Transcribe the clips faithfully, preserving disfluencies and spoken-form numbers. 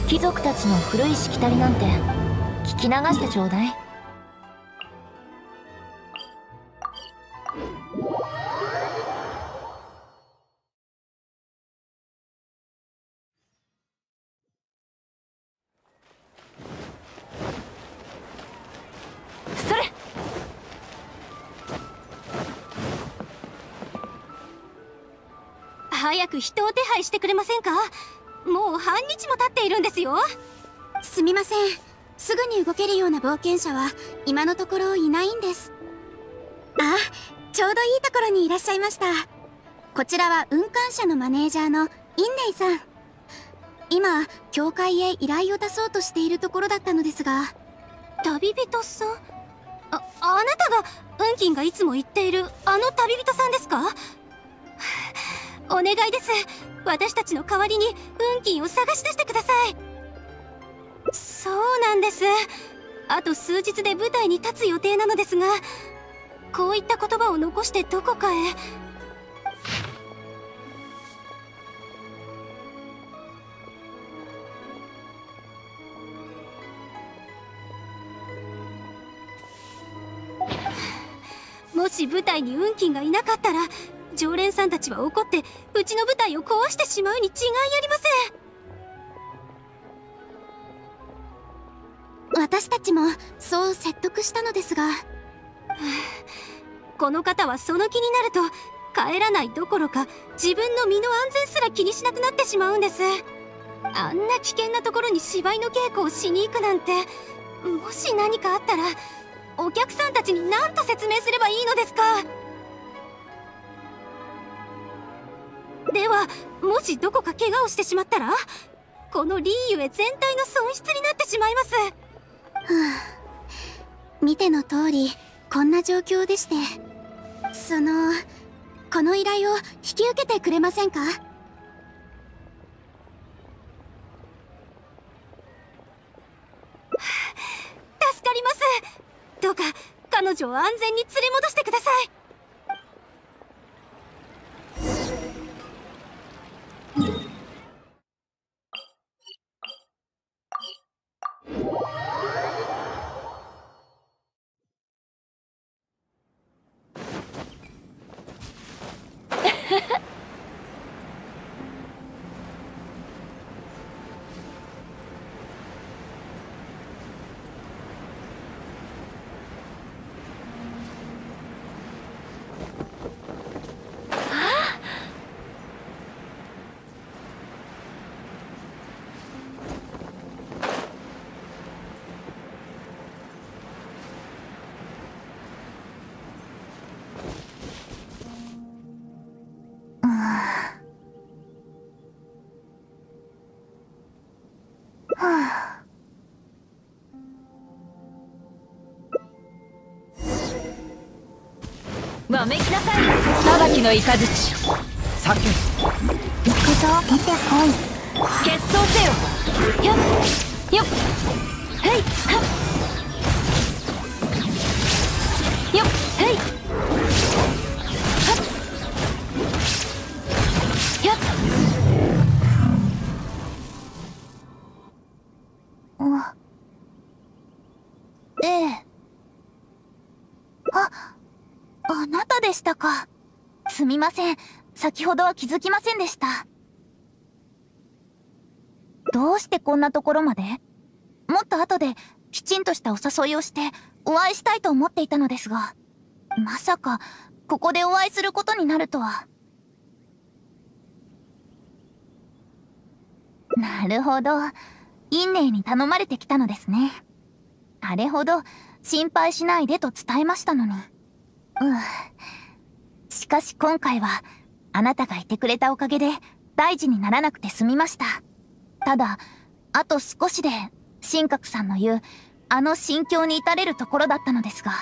貴族たちの古いしきたりなんて聞き流してちょうだい。それ。 早く人を手配してくれませんか？もう半日も経っているんですよ。 すみません、すぐに動けるような冒険者は今のところいないんです。あ、ちょうどいいところにいらっしゃいました。こちらは運搬車のマネージャーのインレイさん。今教会へ依頼を出そうとしているところだったのですが。 旅人さん？あ、あなたが運金がいつも言っているあの旅人さんですか？お願いです。私たちの代わりに運金を探し出してください。そうなんです。あと数日で舞台に立つ予定なのですが、こういった言葉を残してどこかへ。もし舞台に運金がいなかったら、常連さんたちは怒ってうちの舞台を壊してしまうに違いありません。私たちもそう説得したのですが、 この方はその気になると帰らないどころか自分の身の安全すら気にしなくなってしまうんです。あんな危険なところに芝居の稽古をしに行くなんて、もし何かあったらお客さんたちに何と説明すればいいのですか？では、もしどこか怪我をしてしまったら、このリーユエ全体の損失になってしまいます。はあ、見ての通りこんな状況でして、そのこの依頼を引き受けてくれませんか？ 助かります。どうか彼女を安全に連れ戻してください。 わめきなさい。裁きの雷叫叫行くぞ、出てこい。 決闘せよ。よっよっ、へいはっよっ、へいはっよっ。 あ、ええ。あ、あなたでしたか。すみません、先ほどは気づきませんでした。どうしてこんなところまで？もっと後できちんとしたお誘いをしてお会いしたいと思っていたのですが、まさかここでお会いすることになるとは。なるほど、インネイに頼まれてきたのですね。あれほど心配しないでと伝えましたのに。うん。しかし今回はあなたがいてくれたおかげで大事にならなくて済みました。ただあと少しで神格さんの言うあの心境に至れるところだったのですが、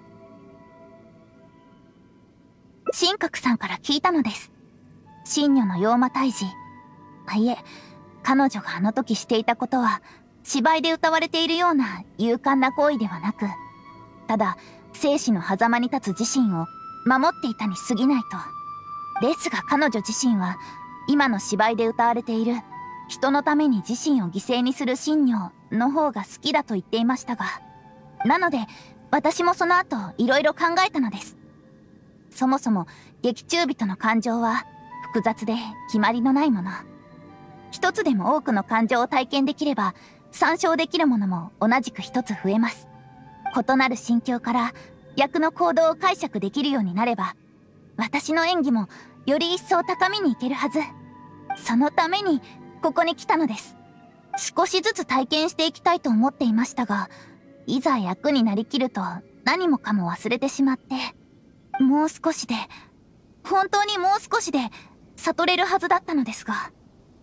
神格さんから聞いたのです。神女の妖魔退治、いえ、彼女があの時していたことは芝居で歌われているような勇敢な行為ではなく、ただ生死の狭間に立つ自身を守っていたに過ぎないと。ですが彼女自身は今の芝居で歌われている人のために自身を犠牲にする信念の方が好きだと言っていましたが、なので私もその後いろいろ考えたのです。そもそも劇中人の感情は複雑で決まりのないもの。一つでも多くの感情を体験できれば参照できるものも同じく一つ増えます。異なる心境から役の行動を解釈できるようになれば、私の演技もより一層高みにいけるはず。そのためにここに来たのです。少しずつ体験していきたいと思っていましたが、いざ役になりきると何もかも忘れてしまって、もう少しで、本当にもう少しで悟れるはずだったのですが。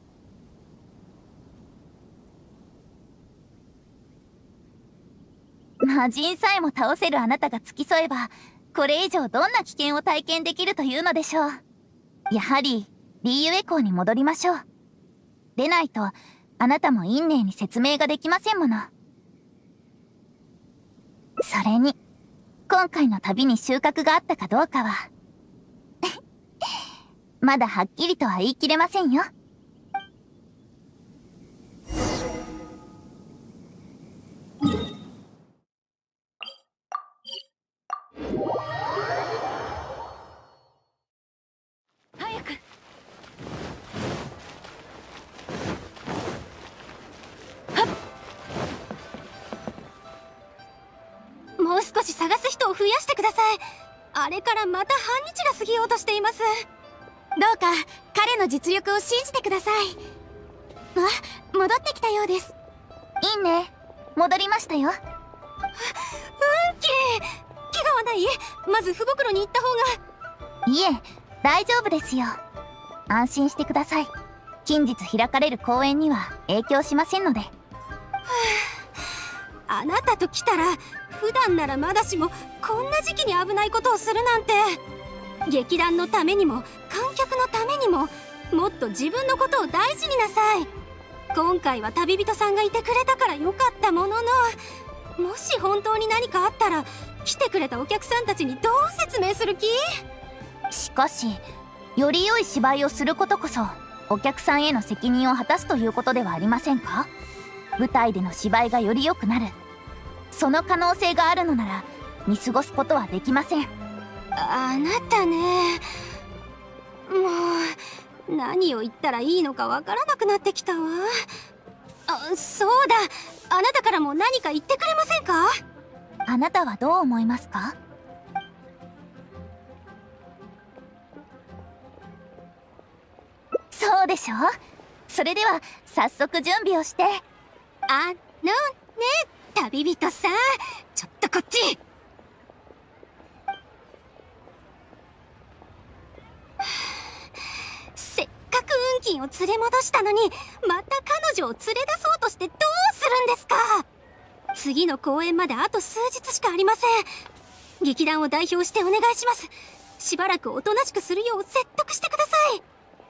魔人さえも倒せるあなたが付き添えば、これ以上どんな危険を体験できるというのでしょう。やはりリーユエ校に戻りましょう。でないとあなたも陰寧に説明ができませんもの。それに今回の旅に収穫があったかどうかはまだはっきりとは言い切れませんよ。 早く。 もう少し探す人を増やしてください。あれからまた半日が過ぎようとしています。どうか彼の実力を信じてください。あ、戻ってきたようです。 いいね、戻りましたよ。 運気怪我はない？まず父袋に行った方が。 いえ、大丈夫ですよ。安心してください。近日開かれる公演には影響しませんので。 あなたと来たら普段ならまだしもこんな時期に危ないことをするなんて。劇団のためにも観客のためにももっと自分のことを大事になさい。今回は旅人さんがいてくれたからよかったものの、もし本当に何かあったら来てくれたお客さんたちにどう説明する気？ しかしより良い芝居をすることこそお客さんへの責任を果たすということではありませんか？舞台での芝居がより良くなる、その可能性があるのなら見過ごすことはできません。 あなたね、もう何を言ったらいいのかわからなくなってきたわ。あ、そうだ、あなたからも何か言ってくれませんか？ あなたはどう思いますか？そうでしょう。それでは早速準備をして。 あのね、旅人さん、ちょっとこっち。せっかく運金を連れ戻したのにまた彼女を連れ出そうとしてどうするんですか？次の公演まであと数日しかありません。劇団を代表してお願いします。しばらくおとなしくするよう説得してください。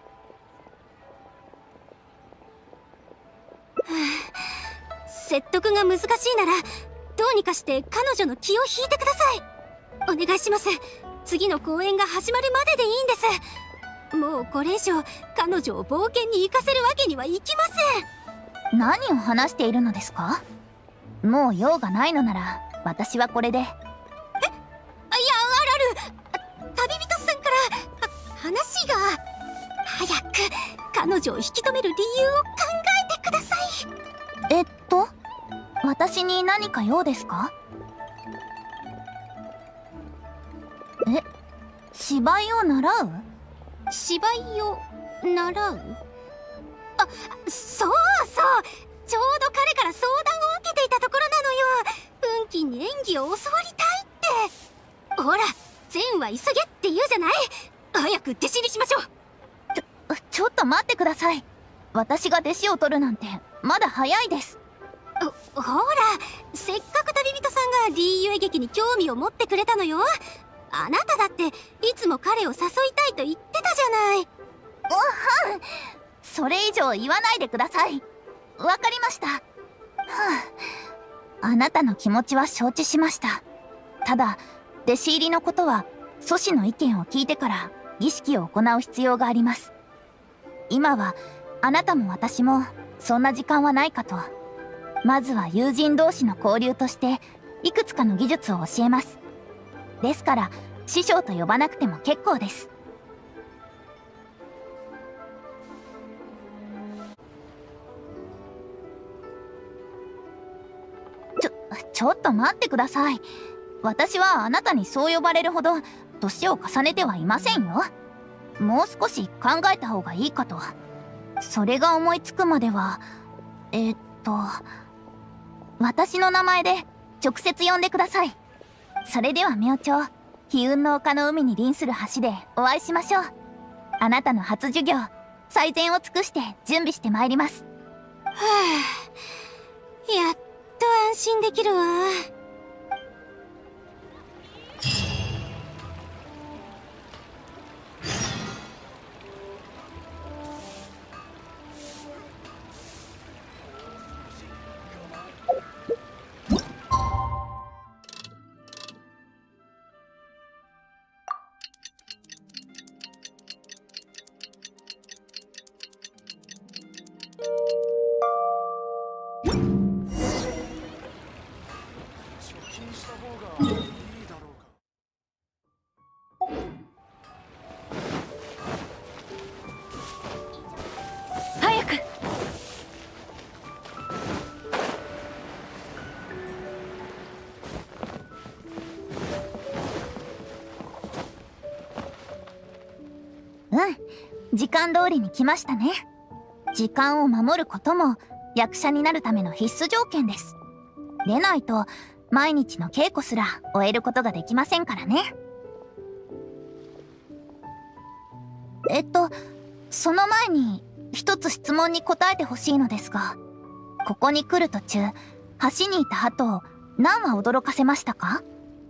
説得が難しいならどうにかして彼女の気を引いてください。お願いします。次の公演が始まるまででいいんです。もうこれ以上彼女を冒険に行かせるわけにはいきません。 何を話しているのですか？もう用がないのなら私はこれで。え、いや、 あるある、旅人さんから話が。早く彼女を引き止める理由を考えてください。 えっと私に何か用ですか？え、芝居を習う？ 芝居を習う？あ、そうそう、ちょうど彼から相談を受けていたところなのよ。運金に演技を教わりたいって。ほら、善は急げって言うじゃない。早く弟子入りしましょう。 ちょ、ちょっと待ってください。私が弟子を取るなんてまだ早いです。 ほら、せっかく旅人さんがリーユエ劇に興味を持ってくれたのよ。あなただっていつも彼を誘いたいと言ってたじゃない。 おはん、それ以上言わないでください。わかりました。はあ、あなたの気持ちは承知しました。ただ弟子入りのことは祖師の意見を聞いてから儀式を行う必要があります。今はあなたも私もそんな時間はないかと。まずは友人同士の交流としていくつかの技術を教えます。ですから師匠と呼ばなくても結構です。ちょ、ちょっと待ってください。私はあなたにそう呼ばれるほど年を重ねてはいませんよ。もう少し考えた方がいいかと。それが思いつくまでは、えー、っと、私の名前で直接呼んでください。それでは明朝、悲運の丘の海に臨する橋でお会いしましょう。あなたの初授業、最善を尽くして準備してまいります。 はあ、やっと安心できるわ。 早く。 うん、時間通りに来ましたね。時間を守ることも役者になるための必須条件です。でないと毎日の稽古すら終えることができませんからね。えっとその前に一つ質問に答えてほしいのですが、ここに来る途中橋にいた鳩を何羽驚かせましたか？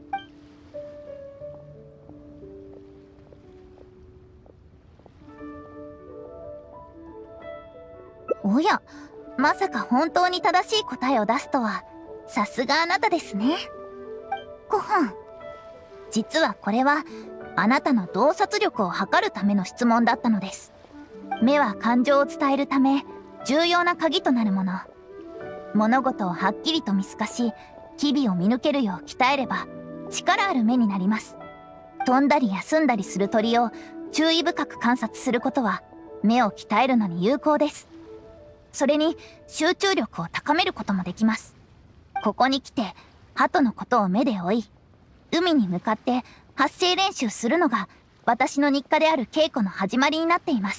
おや、まさか本当に正しい答えを出すとは、さすがあなたですね。ごはん。実はこれはあなたの洞察力を測るための質問だったのです。目は感情を伝えるため重要な鍵となるもの。物事をはっきりと見透かし、機微を見抜けるよう鍛えれば力ある目になります。飛んだり休んだりする鳥を注意深く観察することは目を鍛えるのに有効です。それに集中力を高めることもできます。ここに来て鳩のことを目で追い、海に向かって発声練習するのが私の日課である稽古の始まりになっています。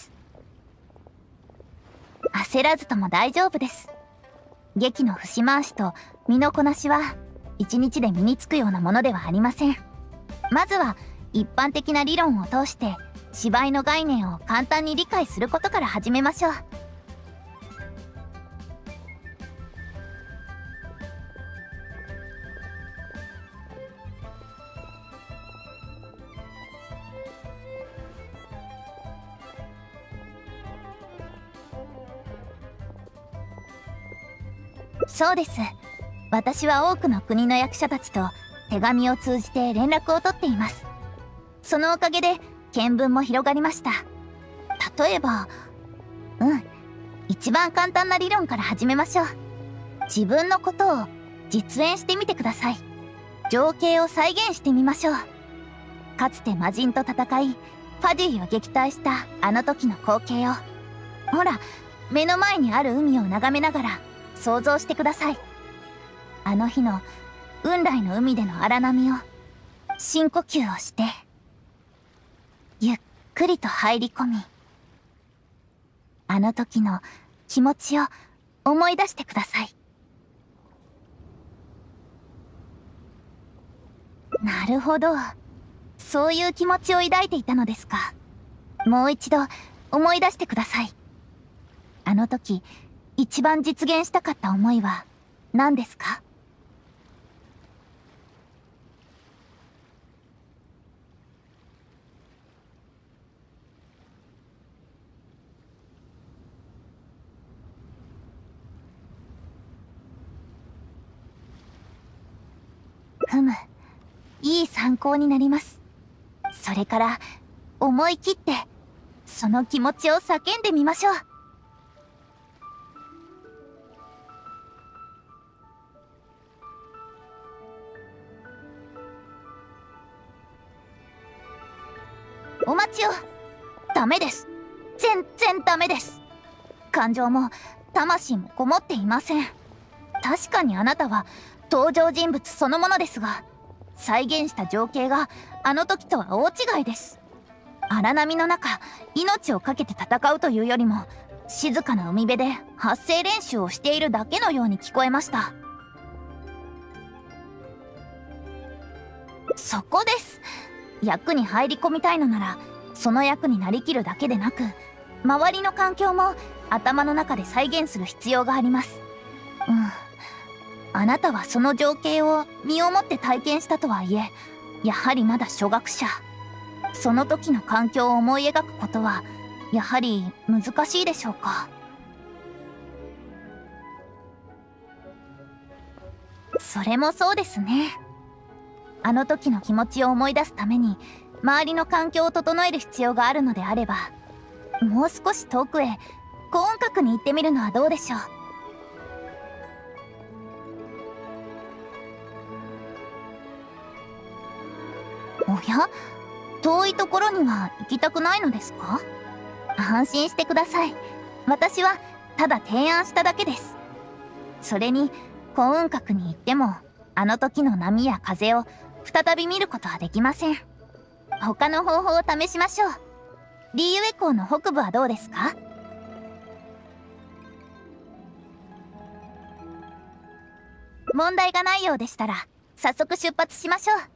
焦らずとも大丈夫です。劇の節回しと身のこなしは一日で身につくようなものではありません。まずは一般的な理論を通して芝居の概念を簡単に理解することから始めましょう。そうです。私は多くの国の役者たちと手紙を通じて連絡を取っています。そのおかげで見聞も広がりました。例えば、うん、一番簡単な理論から始めましょう。自分のことを実演してみてください。情景を再現してみましょう。かつて魔人と戦い、ファデュイを撃退したあの時の光景を。ほら、目の前にある海を眺めながら想像してください。あの日の雲来の海での荒波を深呼吸をしてゆっくりと入り込み、あの時の気持ちを思い出してください。なるほど、そういう気持ちを抱いていたのですか。もう一度思い出してください。あの時一番実現したかった思いは何ですか？ふむ、いい参考になります。それから思い切ってその気持ちを叫んでみましょう。 ちを。ダメです。全然ダメです。感情も魂もこもっていません。確かにあなたは登場人物そのものですが、再現した情景があの時とは大違いです。荒波の中、命を懸けて戦うというよりも、静かな海辺で発声練習をしているだけのように聞こえました。そこです。役に入り込みたいのなら、その役になりきるだけでなく、周りの環境も頭の中で再現する必要があります。うん。あなたはその情景を身をもって体験したとはいえ、やはりまだ初学者。その時の環境を思い描くことは、やはり難しいでしょうか。それもそうですね。あの時の気持ちを思い出すために、周りの環境を整える必要があるのであれば、もう少し遠くへ、高音閣に行ってみるのはどうでしょう。おや？遠いところには行きたくないのですか？安心してください。私はただ提案しただけです。それに、幸運閣に行っても、あの時の波や風を再び見ることはできません。他の方法を試しましょう。リーユエ港の北部はどうですか？問題がないようでしたら、早速出発しましょう。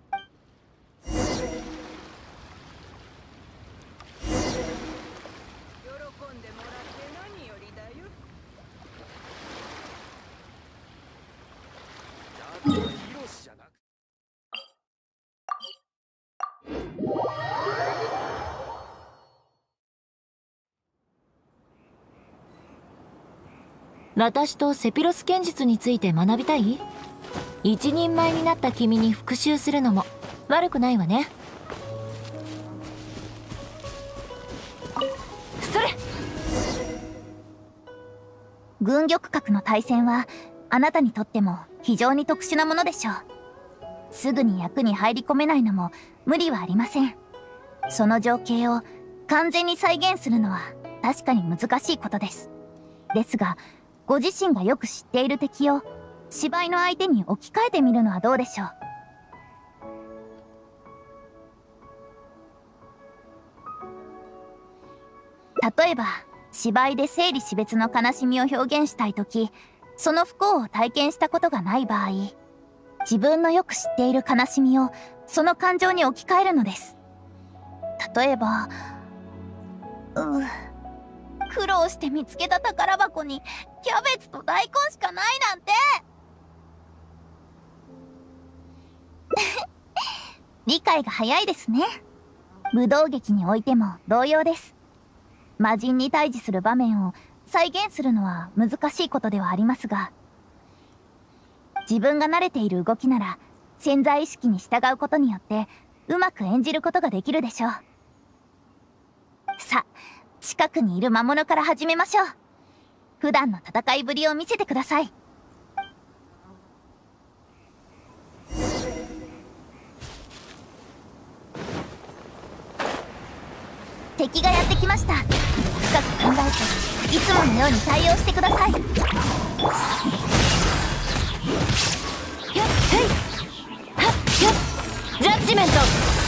私とセピロス剣術について学びたい？一人前になった君に復習するのも悪くないわね。それ！ 軍玉閣の対戦はあなたにとっても非常に特殊なものでしょう。すぐに役に入り込めないのも無理はありません。その情景を完全に再現するのは確かに難しいことです。ですが、ご自身がよく知っている敵を芝居の相手に置き換えてみるのはどうでしょう。例えば、芝居で生理死別の悲しみを表現したいとき、その不幸を体験したことがない場合、自分のよく知っている悲しみをその感情に置き換えるのです。例えば、うう苦労して見つけた宝箱にキャベツと大根しかないなんて理解が早いですね。武道劇においても同様です。魔人に対峙する場面を再現するのは難しいことではありますが、自分が慣れている動きなら潜在意識に従うことによってうまく演じることができるでしょう。さあ、近くにいる魔物から始めましょう。普段の戦いぶりを見せてください。敵がやってきました。深く考えていつものように対応してください。ひょっへいはっひょっジャッジメント。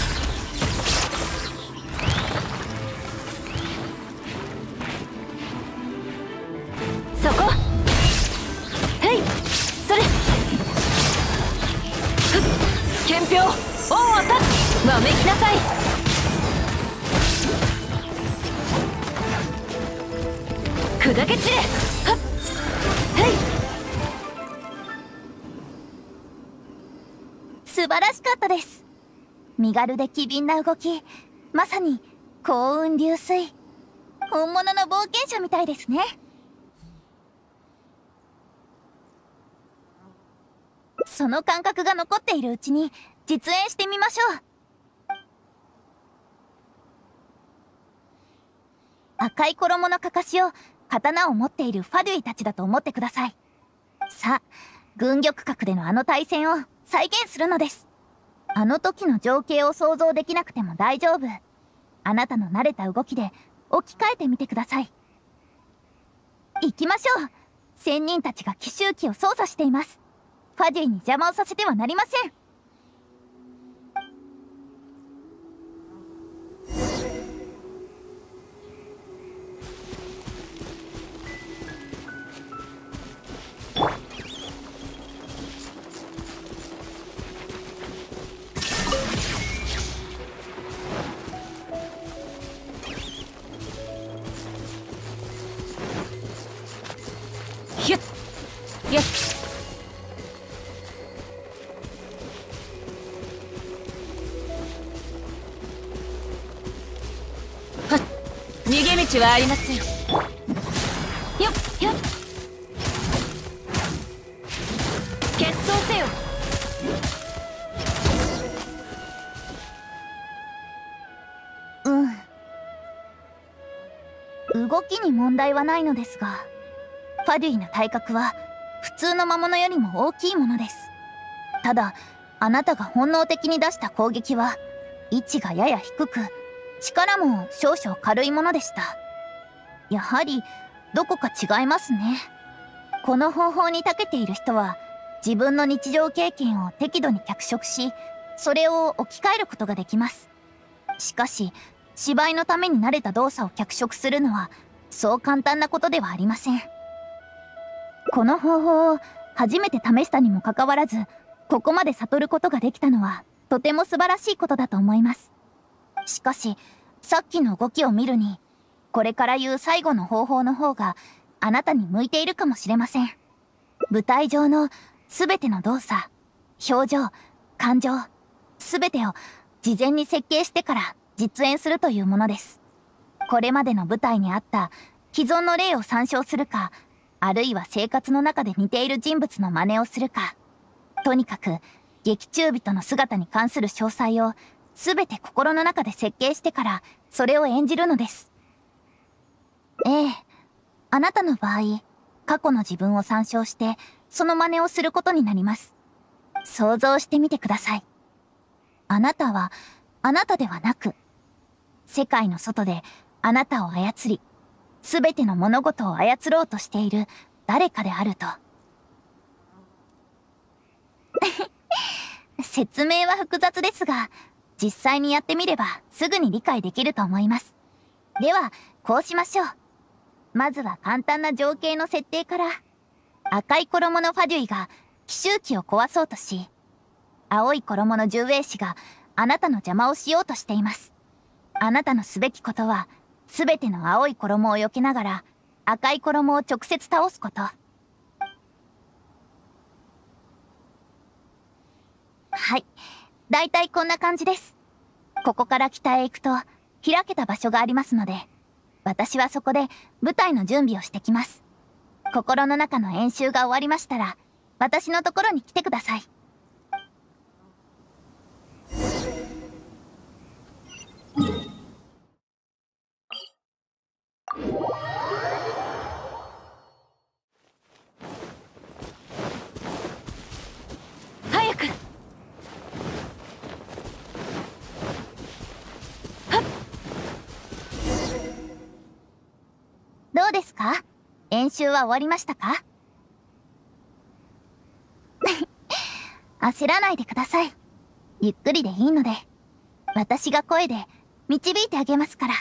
そこへいそれふっ憲兵オンアタッチわめきなさい。砕け散れはっへい素晴らしかったです。身軽で機敏な動き、まさに幸運流水。本物の冒険者みたいですね。その感覚が残っているうちに実演してみましょう。赤い衣のかかしを刀を持っているファデュイたちだと思ってください。さあ、軍玉閣でのあの対戦を再現するのです。あの時の情景を想像できなくても大丈夫。 あなたの慣れた動きで置き換えてみてください。行きましょう。仙人たちが奇襲機を操作しています。ファデュイに邪魔をさせてはなりません。 ひゅっよっはっ逃げ道はありません。よっよっ決闘せよ。 うん動きに問題はないのですが、ファデュイの体格は普通の魔物よりも大きいものです。ただあなたが本能的に出した攻撃は位置がやや低く、力も少々軽いものでした。やはりどこか違いますね。この方法に長けている人は自分の日常経験を適度に脚色し、それを置き換えることができます。しかし芝居のために慣れた動作を脚色するのはそう簡単なことではありません。この方法を初めて試したにもかかわらず、ここまで悟ることができたのはとても素晴らしいことだと思います。しかしさっきの動きを見るに、これから言う最後の方法の方があなたに向いているかもしれません。舞台上の全ての動作、表情、感情、全てを事前に設計してから実演するというものです。これまでの舞台にあった既存の例を参照するか、あるいは生活の中で似ている人物の真似をするか、とにかく劇中人の姿に関する詳細を全て心の中で設計してからそれを演じるのです。ええ、あなたの場合、過去の自分を参照してその真似をすることになります。想像してみてください。あなたはあなたではなく、世界の外であなたを操り、すべての物事を操ろうとしている誰かであると。説明は複雑ですが、実際にやってみればすぐに理解できると思います。では、こうしましょう。まずは簡単な情景の設定から。赤い衣のファデュイが奇襲機を壊そうとし、青い衣の従衛士があなたの邪魔をしようとしています。あなたのすべきことは、すべての青い衣を避けながら赤い衣を直接倒すこと。はい。だいたいこんな感じです。ここから北へ行くと開けた場所がありますので、私はそこで舞台の準備をしてきます。心の中の演習が終わりましたら、私のところに来てください。 早く。 どうですか？演習は終わりましたか？焦らないでください。ゆっくりでいいので、私が声で導いてあげますから。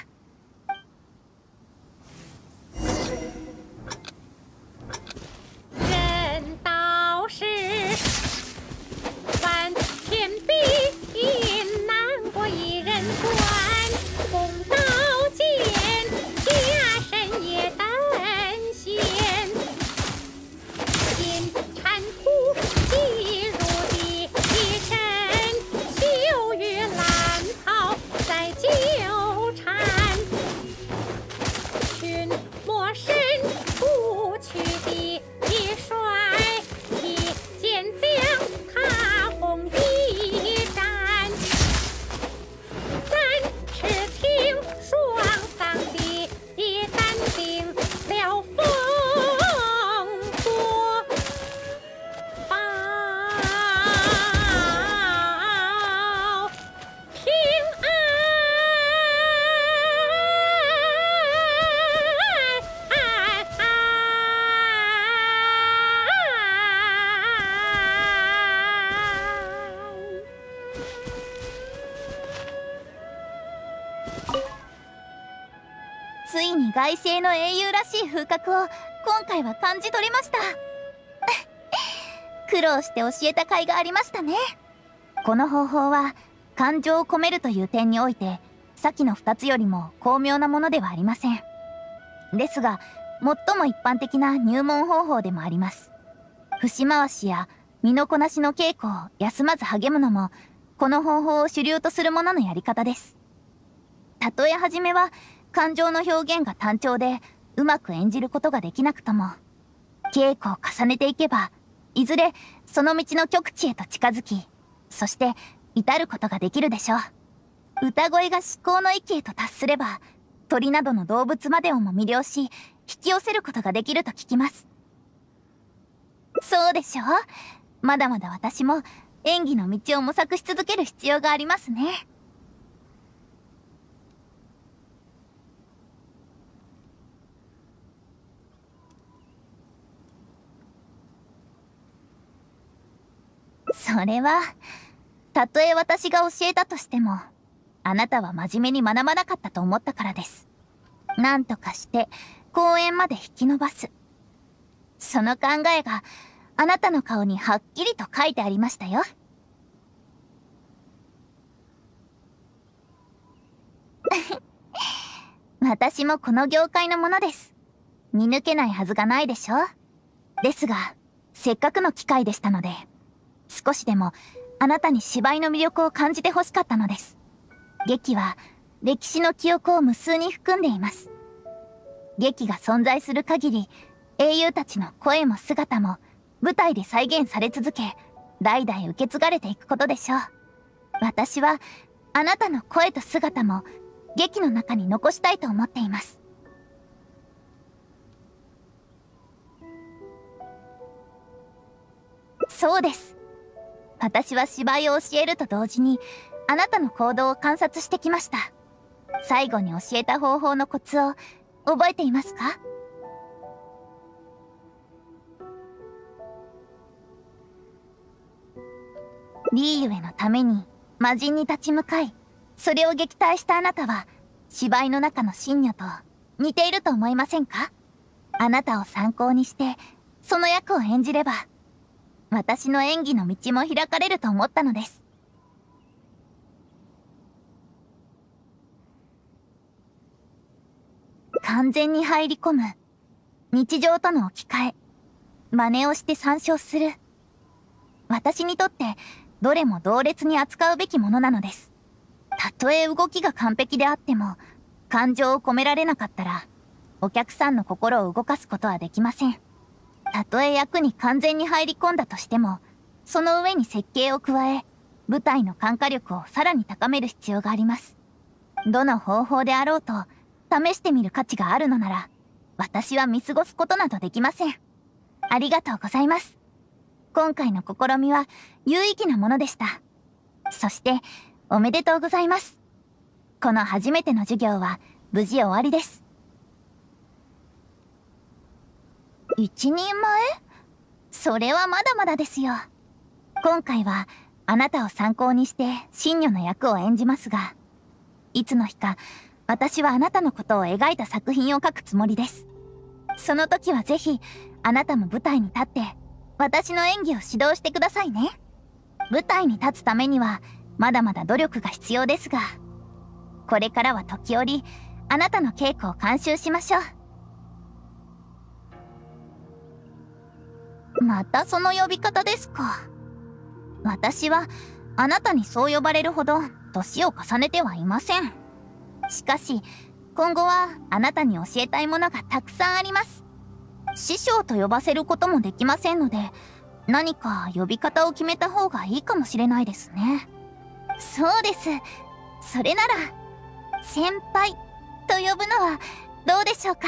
人道是万天必因难过一人关，公道见家神也担心，因残酷既入地一身，羞于烂草在纠缠。 ついに外星の英雄らしい風格を今回は感じ取りました。苦労して教えた甲斐がありましたね。この方法は感情を込めるという点において先のふたつよりも巧妙なものではありません。ですが最も一般的な入門方法でもあります。節回しや身のこなしの稽古を休まず励むのもこの方法を主流とするもののやり方です。たとえ初めは感情の表現が単調でうまく演じることができなくとも、稽古を重ねていけばいずれその道の極地へと近づき、そして至ることができるでしょう。歌声が至高の域へと達すれば鳥などの動物までをも魅了し引き寄せることができると聞きます。そうでしょう。まだまだ私も演技の道を模索し続ける必要がありますね。それはたとえ私が教えたとしてもあなたは真面目に学ばなかったと思ったからです。なんとかして公園まで引き伸ばす、その考えがあなたの顔にはっきりと書いてありましたよ。私もこの業界のものです。見抜けないはずがないでしょ。ですがせっかくの機会でしたので少しでもあなたに芝居の魅力を感じてほしかったのです。劇は歴史の記憶を無数に含んでいます。劇が存在する限り英雄たちの声も姿も舞台で再現され続け代々受け継がれていくことでしょう。私はあなたの声と姿も劇の中に残したいと思っています。そうです。私は芝居を教えると同時にあなたの行動を観察してきました。最後に教えた方法のコツを覚えていますか？リーユへのために魔人に立ち向かいそれを撃退したあなたは芝居の中の神女と似ていると思いませんか？あなたを参考にしてその役を演じれば私の演技の道も開かれると思ったのです。完全に入り込む、日常との置き換え、真似をして参照する、私にとってどれも同列に扱うべきものなのです。たとえ動きが完璧であっても感情を込められなかったらお客さんの心を動かすことはできません。たとえ役に完全に入り込んだとしてもその上に設計を加え舞台の感化力をさらに高める必要があります。どの方法であろうと試してみる価値があるのなら私は見過ごすことなどできません。ありがとうございます。今回の試みは有意義なものでした。そしておめでとうございます。この初めての授業は無事終わりです。一人前？それはまだまだですよ。今回はあなたを参考にして神女の役を演じますが、いつの日か私はあなたのことを描いた作品を書くつもりです。その時はぜひあなたも舞台に立って私の演技を指導してくださいね。舞台に立つためにはまだまだ努力が必要ですが、これからは時折あなたの稽古を監修しましょう。またその呼び方ですか。私はあなたにそう呼ばれるほど年を重ねてはいません。しかし今後はあなたに教えたいものがたくさんあります。師匠と呼ばせることもできませんので、何か呼び方を決めた方がいいかもしれないですね。そうです。それなら先輩と呼ぶのはどうでしょうか。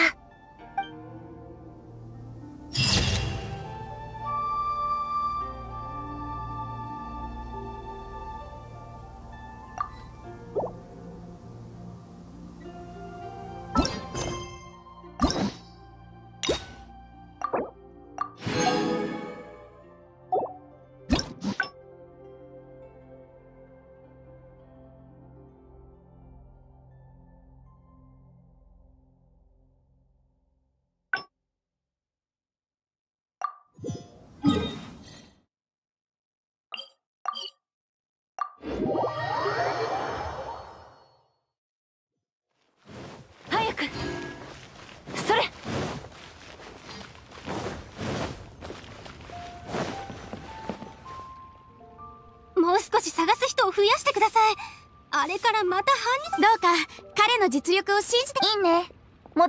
し探す人を増やしてください。あれからまた犯人。どうか彼の実力を信じて。 いいね。も、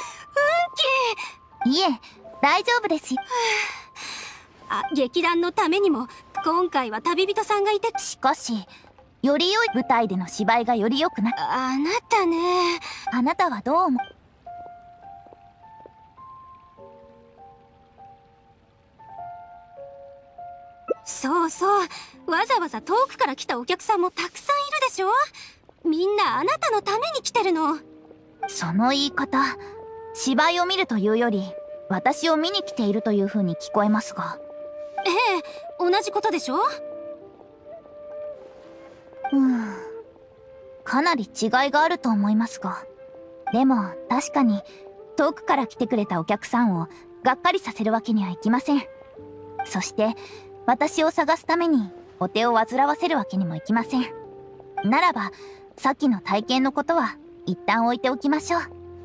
運気。 いえ、大丈夫ですよ。 あ、劇団のためにも今回は旅人さんがいて。 しかし、より良い舞台での芝居がより良くな。 あなたね。 あなたはどう思う？ そうそう、わざわざ遠くから来たお客さんもたくさんいるでしょ。みんなあなたのために来てるの。 その言い方、芝居を見るというより私を見に来ているという風に聞こえますが。 ええ、同じことでしょ。 うんかなり違いがあると思いますが、でも確かに遠くから来てくれたお客さんをがっかりさせるわけにはいきません。そして私を探すためにお手を煩わせるわけにもいきません。ならばさっきの体験のことは一旦置いておきましょう。は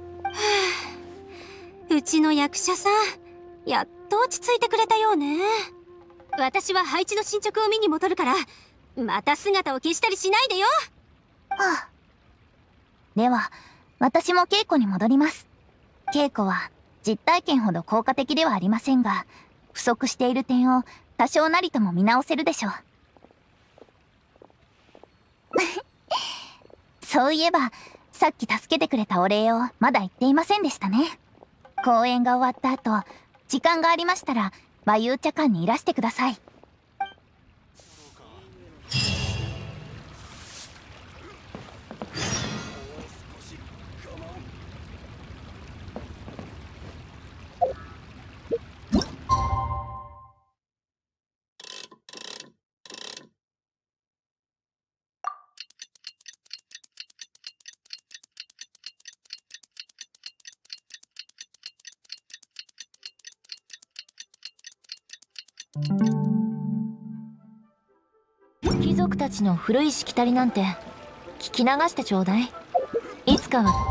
あ、うちの役者さんやっと落ち着いてくれたようね。私は配置の進捗を見に戻るから、また姿を消したりしないでよ。 はあ、では私も稽古に戻ります。稽古は実体験ほど効果的ではありませんが、不足している点を多少なりとも見直せるでしょう。そういえばさっき助けてくれたお礼をまだ言っていませんでしたね。公演が終わった後、時間がありましたら和遊茶館にいらしてください。 貴族たちの古いしきたりなんて聞き流してちょうだい。いつかは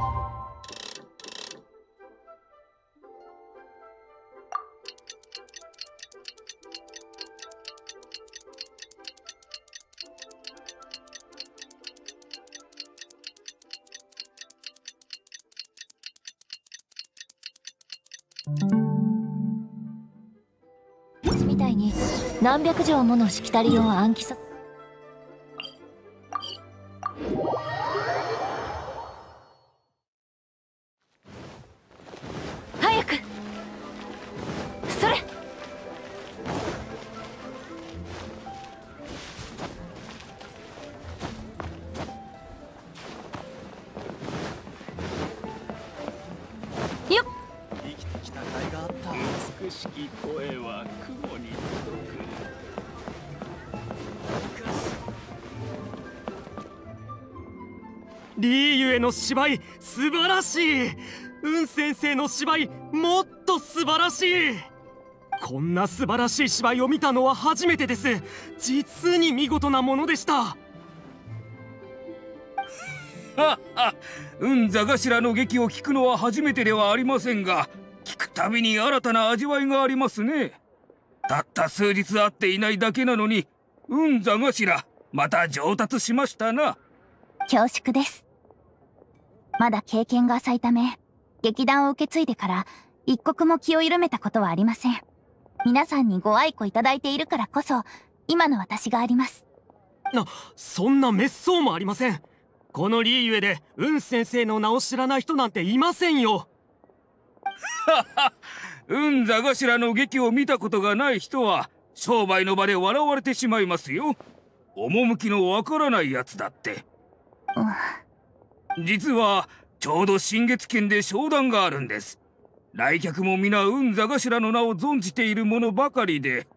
みたいに何百畳ものしきたりを暗記さ。早くそれ。よっ。 生きてきた甲斐があった。美しき声は雲に届く。リーユへの芝居素晴らしい。雲先生の芝居もっと素晴らしい。こんな素晴らしい芝居を見たのは初めてです。実に見事なものでした。 はっは、雲座頭の劇を聞くのは初めてではありませんが、聞くたびに新たな味わいがありますね。たった数日会っていないだけなのに、雲座頭また上達しましたな。 恐縮です。まだ経験が浅いため、劇団を受け継いでから一刻も気を緩めたことはありません。皆さんにご愛顧いただいているからこそ今の私があります。 な、そんな滅相もありません。このリーユエで雲先生の名を知らない人なんていませんよ。 はは、雲座頭の劇を見たことがない人は商売の場で笑われてしまいますよ。趣のわからないやつだって。 うん、 実はちょうど新月県で商談があるんです。来客も皆雲座頭の名を存じている者ばかりで、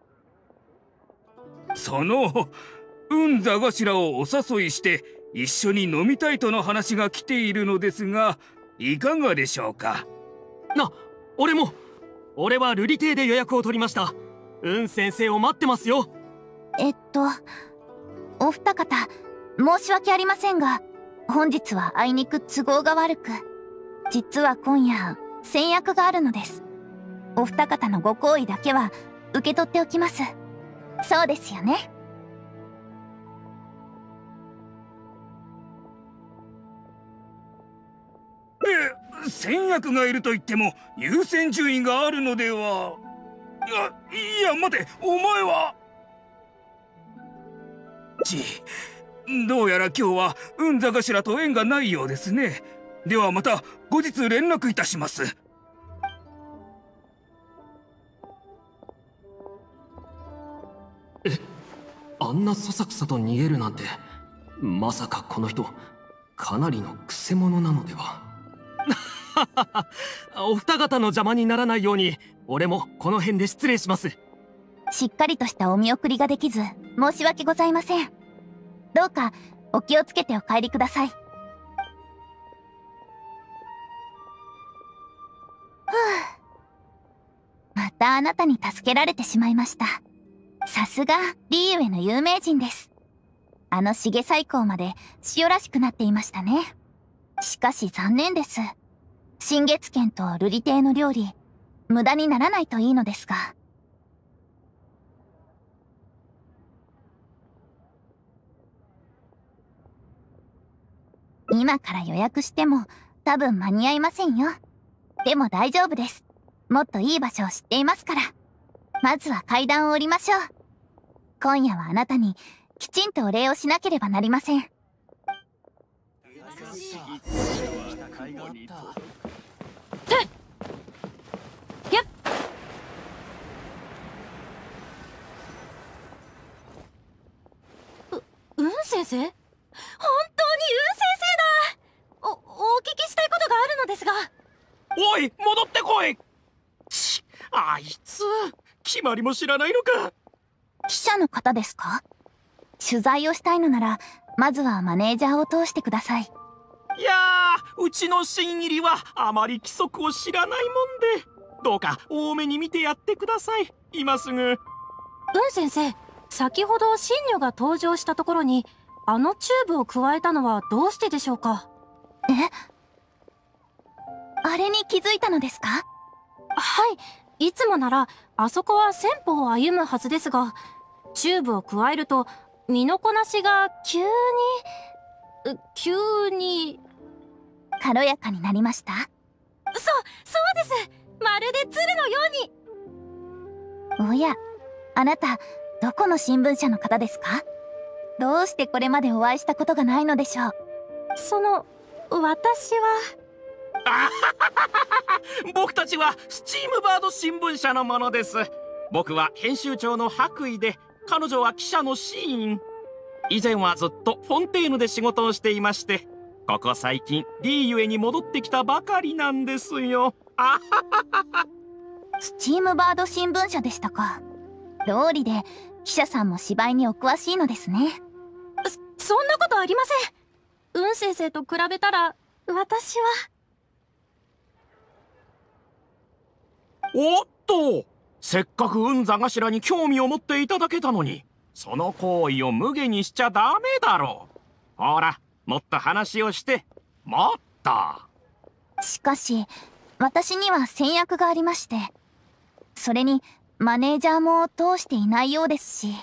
その雲座頭をお誘いして一緒に飲みたいとの話が来ているのですが、いかがでしょうか。 な、俺も。俺は瑠璃亭で予約を取りました。雲先生を待ってますよ。 えっとお二方申し訳ありませんが、本日はあいにく都合が悪く、実は今夜先約があるのです。お二方のご好意だけは受け取っておきます。そうですよね。 先約がいると言っても優先順位があるのでは。あ、いや待て、お前は。ち、どうやら今日は運座頭と縁がないようですね。ではまた後日連絡いたします。 え、あんなそさくさと逃げるなんて、まさかこの人かなりのくせ者なのでは。お二方の邪魔にならないように俺もこの辺で失礼します。 しっかりとしたお見送りができず申し訳ございません。どうかお気をつけてお帰りください。ふう、またあなたに助けられてしまいました。さすがリーウェの有名人です。あの重最高まで塩らしくなっていましたね。しかし残念です。新月軒と瑠璃亭の料理無駄にならないといいのですが。今から予約しても多分間に合いませんよ。でも大丈夫です。もっといい場所を知っていますから。まずは階段を降りましょう。今夜はあなたにきちんとお礼をしなければなりません。 運先生？本当に運先生だ！お、お聞きしたいことがあるのですが。 おい、戻ってこい！ち、あいつ決まりも知らないのか。 記者の方ですか？取材をしたいのならまずはマネージャーを通してください。 いやー、うちの新入りはあまり規則を知らないもんで、どうか多めに見てやってください。今すぐ。 運先生、先ほど神女が登場したところにあのチューブを加えたのはどうしてでしょうか？ え？あれに気づいたのですか？ はい、いつもならあそこは先歩を歩むはずですが、チューブを加えると身のこなしが急に急に軽やかになりました？ そ、そうです。まるで鶴のように。おや、あなたどこの新聞社の方ですか？どうしてこれまでお会いしたことがないのでしょう？ その、私は僕たちはスチームバード新聞社のものです。僕は編集長の白衣で、彼女は記者のシーン。以前はずっとフォンテーヌで仕事をしていまして、ここ最近リーユエに戻ってきたばかりなんですよ。 スチームバード新聞社でしたか。道理で記者さんも芝居にお詳しいのですね。 そ、そんなことありません。運先生と比べたら私は。 おっと、せっかく運座頭に興味を持っていただけたのに、その行為を無下にしちゃダメだろう。ほら、もっと話をして、もっと。 しかし私には先約がありまして、それにマネージャーも通していないようですし。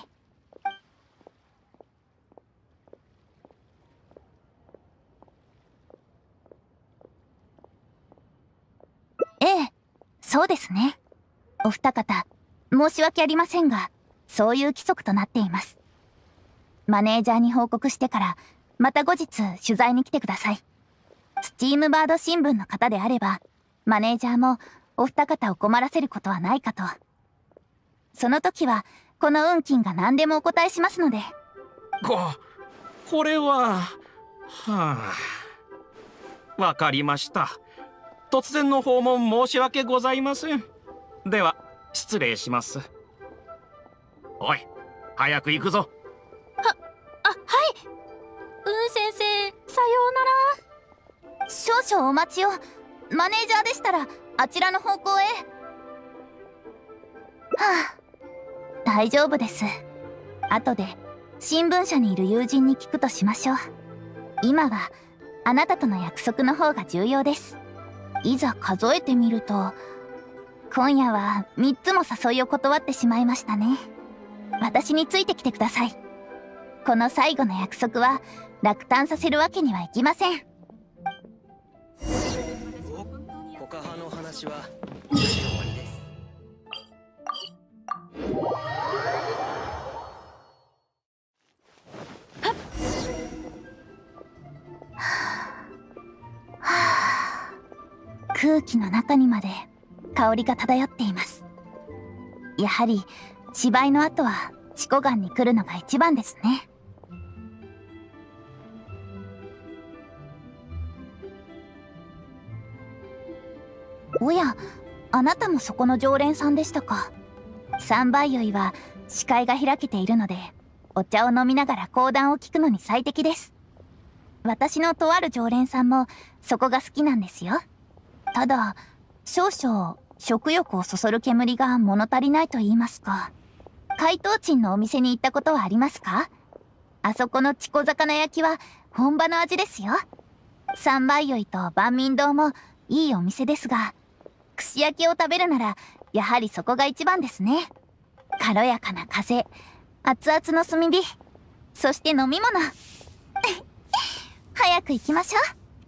ええ、そうですね。お二方申し訳ありませんが、そういう規則となっています。マネージャーに報告してからまた後日取材に来てください。スチームバード新聞の方であればマネージャーもお二方を困らせることはないかと。その時はこの運金が何でもお答えしますので。 こ、これは、はあ、わかりました。突然の訪問申し訳ございません。では失礼します。おい、早く行くぞ。は、 あ、はい。運先生、さようなら。 少々お待ちを。マネージャーでしたらあちらの方向へ。はあ、大丈夫です。後で新聞社にいる友人に聞くとしましょう。今はあなたとの約束の方が重要です。いざ数えてみると、今夜はみっつも誘いを断ってしまいましたね。私についてきてください。この最後の約束は落胆させるわけにはいきません。 話はこれで終わりです。 空気の中にまで香りが漂っています。やはり芝居の後はチコガンに来るのが一番ですね。おや、あなたもそこの常連さんでしたか。三杯酔いは視界が開けているので、お茶を飲みながら講談を聞くのに最適です。私のとある常連さんもそこが好きなんですよ。ただ少々食欲をそそる煙が物足りないと言いますか。海東鎮のお店に行ったことはありますか。あそこのチコ魚焼きは本場の味ですよ。三杯酔いと万民堂もいいお店ですが、串焼きを食べるならやはりそこが一番ですね。軽やかな風、熱々の炭火、そして飲み物早く行きましょう。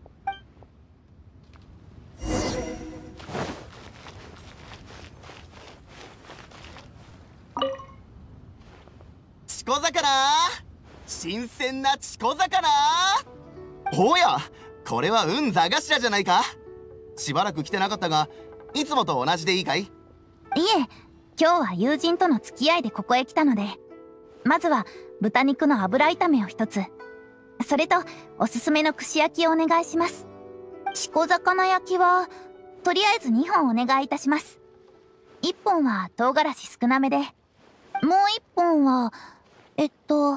チコ魚、新鮮なチコ魚。おや、これは運座頭じゃないか。しばらく来てなかったが、いつもと同じでいいかい？いえ、 今日は友人との付き合いでここへ来たので、まずは豚肉の油炒めを一つ、それとおすすめの串焼きをお願いします。チコ魚焼きはとりあえずにほんお願いいたします。いっぽんは唐辛子少なめで、もういっぽんはえっと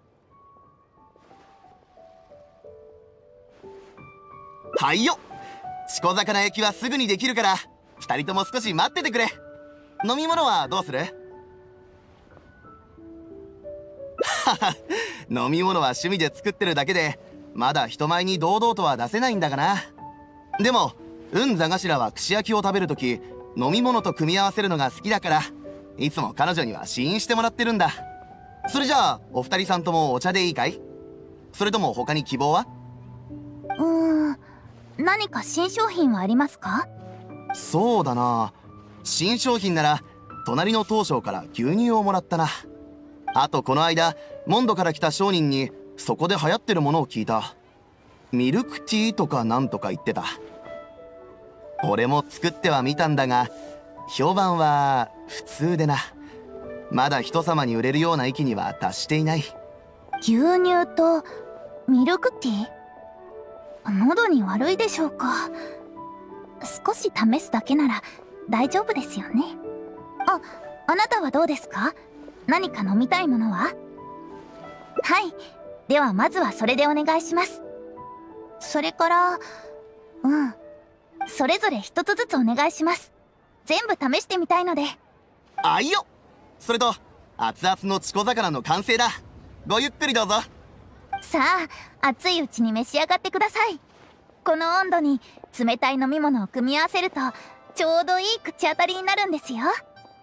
はいよ。チコ魚焼きはすぐにできるからふたりとも少し待っててくれ。飲み物はどうする？飲み物は趣味で作ってるだけで、まだ人前に堂々とは出せないんだがな。でも運座頭は串焼きを食べるとき飲み物と組み合わせるのが好きだから、いつも彼女には試飲してもらってるんだ。それじゃあお二人さんともお茶でいいかい？それとも他に希望は？ うーん、何か新商品はありますか？ そうだな、新商品なら隣の当商から牛乳をもらったな。あとこの間モンドから来た商人にそこで流行ってるものを聞いた。ミルクティーとかなんとか言ってた。俺も作ってはみたんだが評判は普通でな。まだ人様に売れるような域には達していない。 牛乳とミルクティー、喉に悪いでしょうか。少し試すだけなら大丈夫ですよね。あ、あなたはどうですか？何か飲みたいものは？はい、ではまずはそれでお願いします。それからうん、それぞれ一つずつお願いします。全部試してみたいので。 あいよ。それと熱々のチコ魚の完成だ。ごゆっくりどうぞ。 さあ、熱いうちに召し上がってください。この温度に冷たい飲み物を組み合わせるとちょうどいい口当たりになるんですよ。は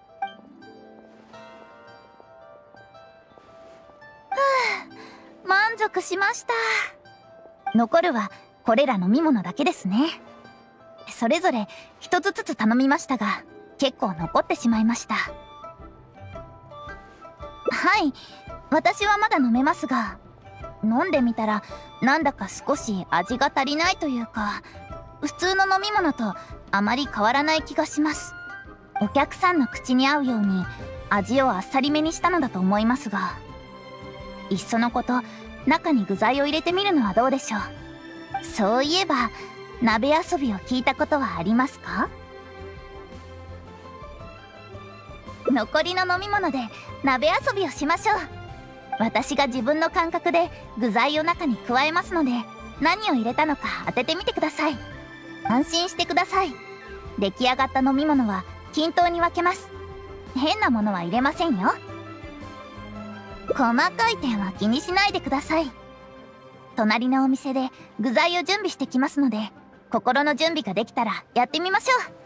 あ、満足しました。残るはこれら飲み物だけですね。それぞれ一つずつ頼みましたが、結構残ってしまいました。はい、私はまだ飲めますが、飲んでみたらなんだか少し味が足りないというか、普通の飲み物とあまり変わらない気がします。お客さんの口に合うように味をあっさりめにしたのだと思いますが、いっそのこと中に具材を入れてみるのはどうでしょう。そういえば鍋遊びを聞いたことはありますか？残りの飲み物で鍋遊びをしましょう。私が自分の感覚で具材を中に加えますので、何を入れたのか当ててみてください。安心してください。出来上がった飲み物は均等に分けます。変なものは入れませんよ。細かい点は気にしないでください。隣のお店で具材を準備してきますので、心の準備ができたらやってみましょう。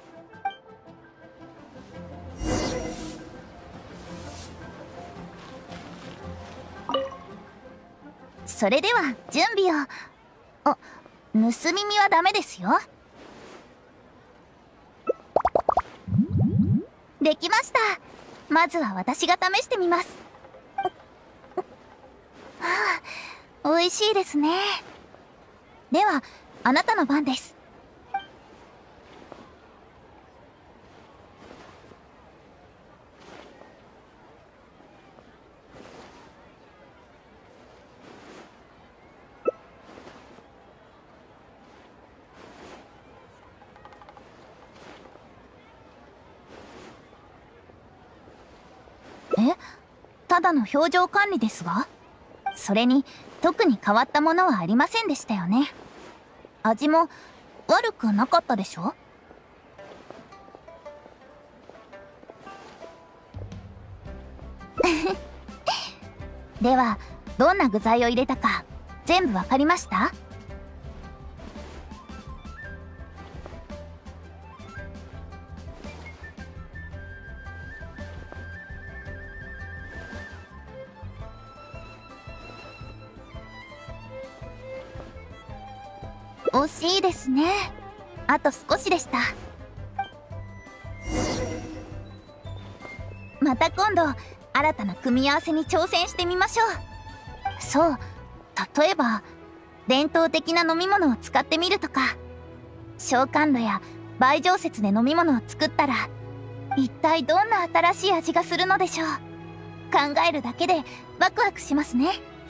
それでは準備を。あ、盗み見はダメですよ。 できました。まずは私が試してみます。はあ、美味しいですね。ではあなたの番です。え、ただの表情管理ですが、それに特に変わったものはありませんでしたよね。味も悪くなかったでしょ？ではどんな具材を入れたか全部わかりました？惜しいですね。あと少しでした。また今度新たな組み合わせに挑戦してみましょう。そう、例えば伝統的な飲み物を使ってみるとか、召喚炉や培養節で飲み物を作ったら一体どんな新しい味がするのでしょう。考えるだけでワクワクしますね。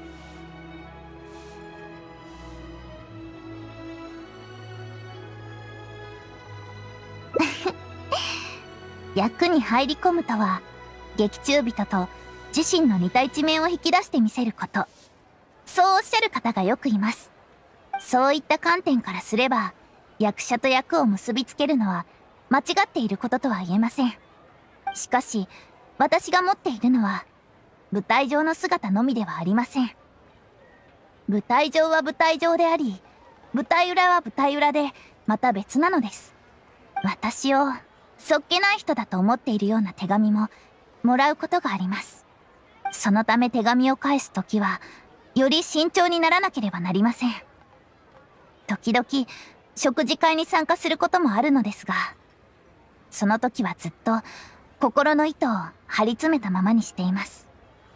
役に入り込むとは、劇中人と自身の似た一面を引き出してみせること、そうおっしゃる方がよくいます。そういった観点からすれば、役者と役を結びつけるのは間違っていることとは言えません。しかし私が持っているのは舞台上の姿のみではありません。舞台上は舞台上であり、舞台裏は舞台裏でまた別なのです。私をそっけない人だと思っているような手紙ももらうことがあります。そのため手紙を返すときはより慎重にならなければなりません。時々食事会に参加することもあるのですが、その時はずっと心の糸を張り詰めたままにしています。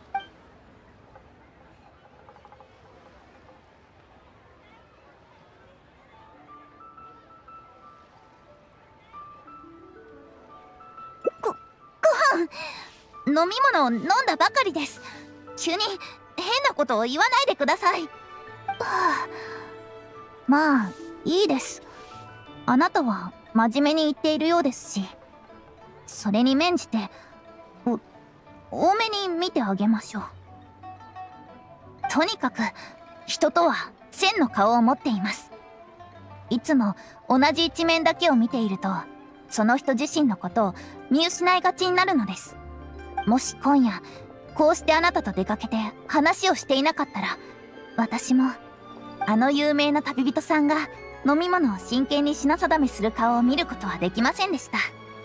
飲み物を飲んだばかりです。急に変なことを言わないでください。はあ、まあいいです。あなたは真面目に言っているようですし、それに免じてお多めに見てあげましょう。とにかく人とは千の顔を持っています。いつも同じ一面だけを見ていると、その人自身のことを見失いがちになるのです。もし今夜こうしてあなたと出かけて話をしていなかったら、私もあの有名な旅人さんが飲み物を真剣に品定めする顔を見ることはできませんでした。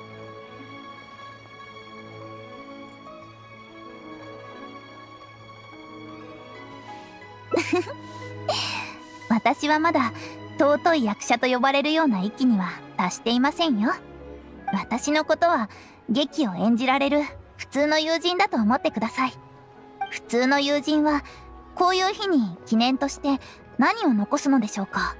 私はまだ尊い役者と呼ばれるような域には達していませんよ。私のことは劇を演じられる普通の友人だと思ってください。普通の友人はこういう日に記念として何を残すのでしょうか。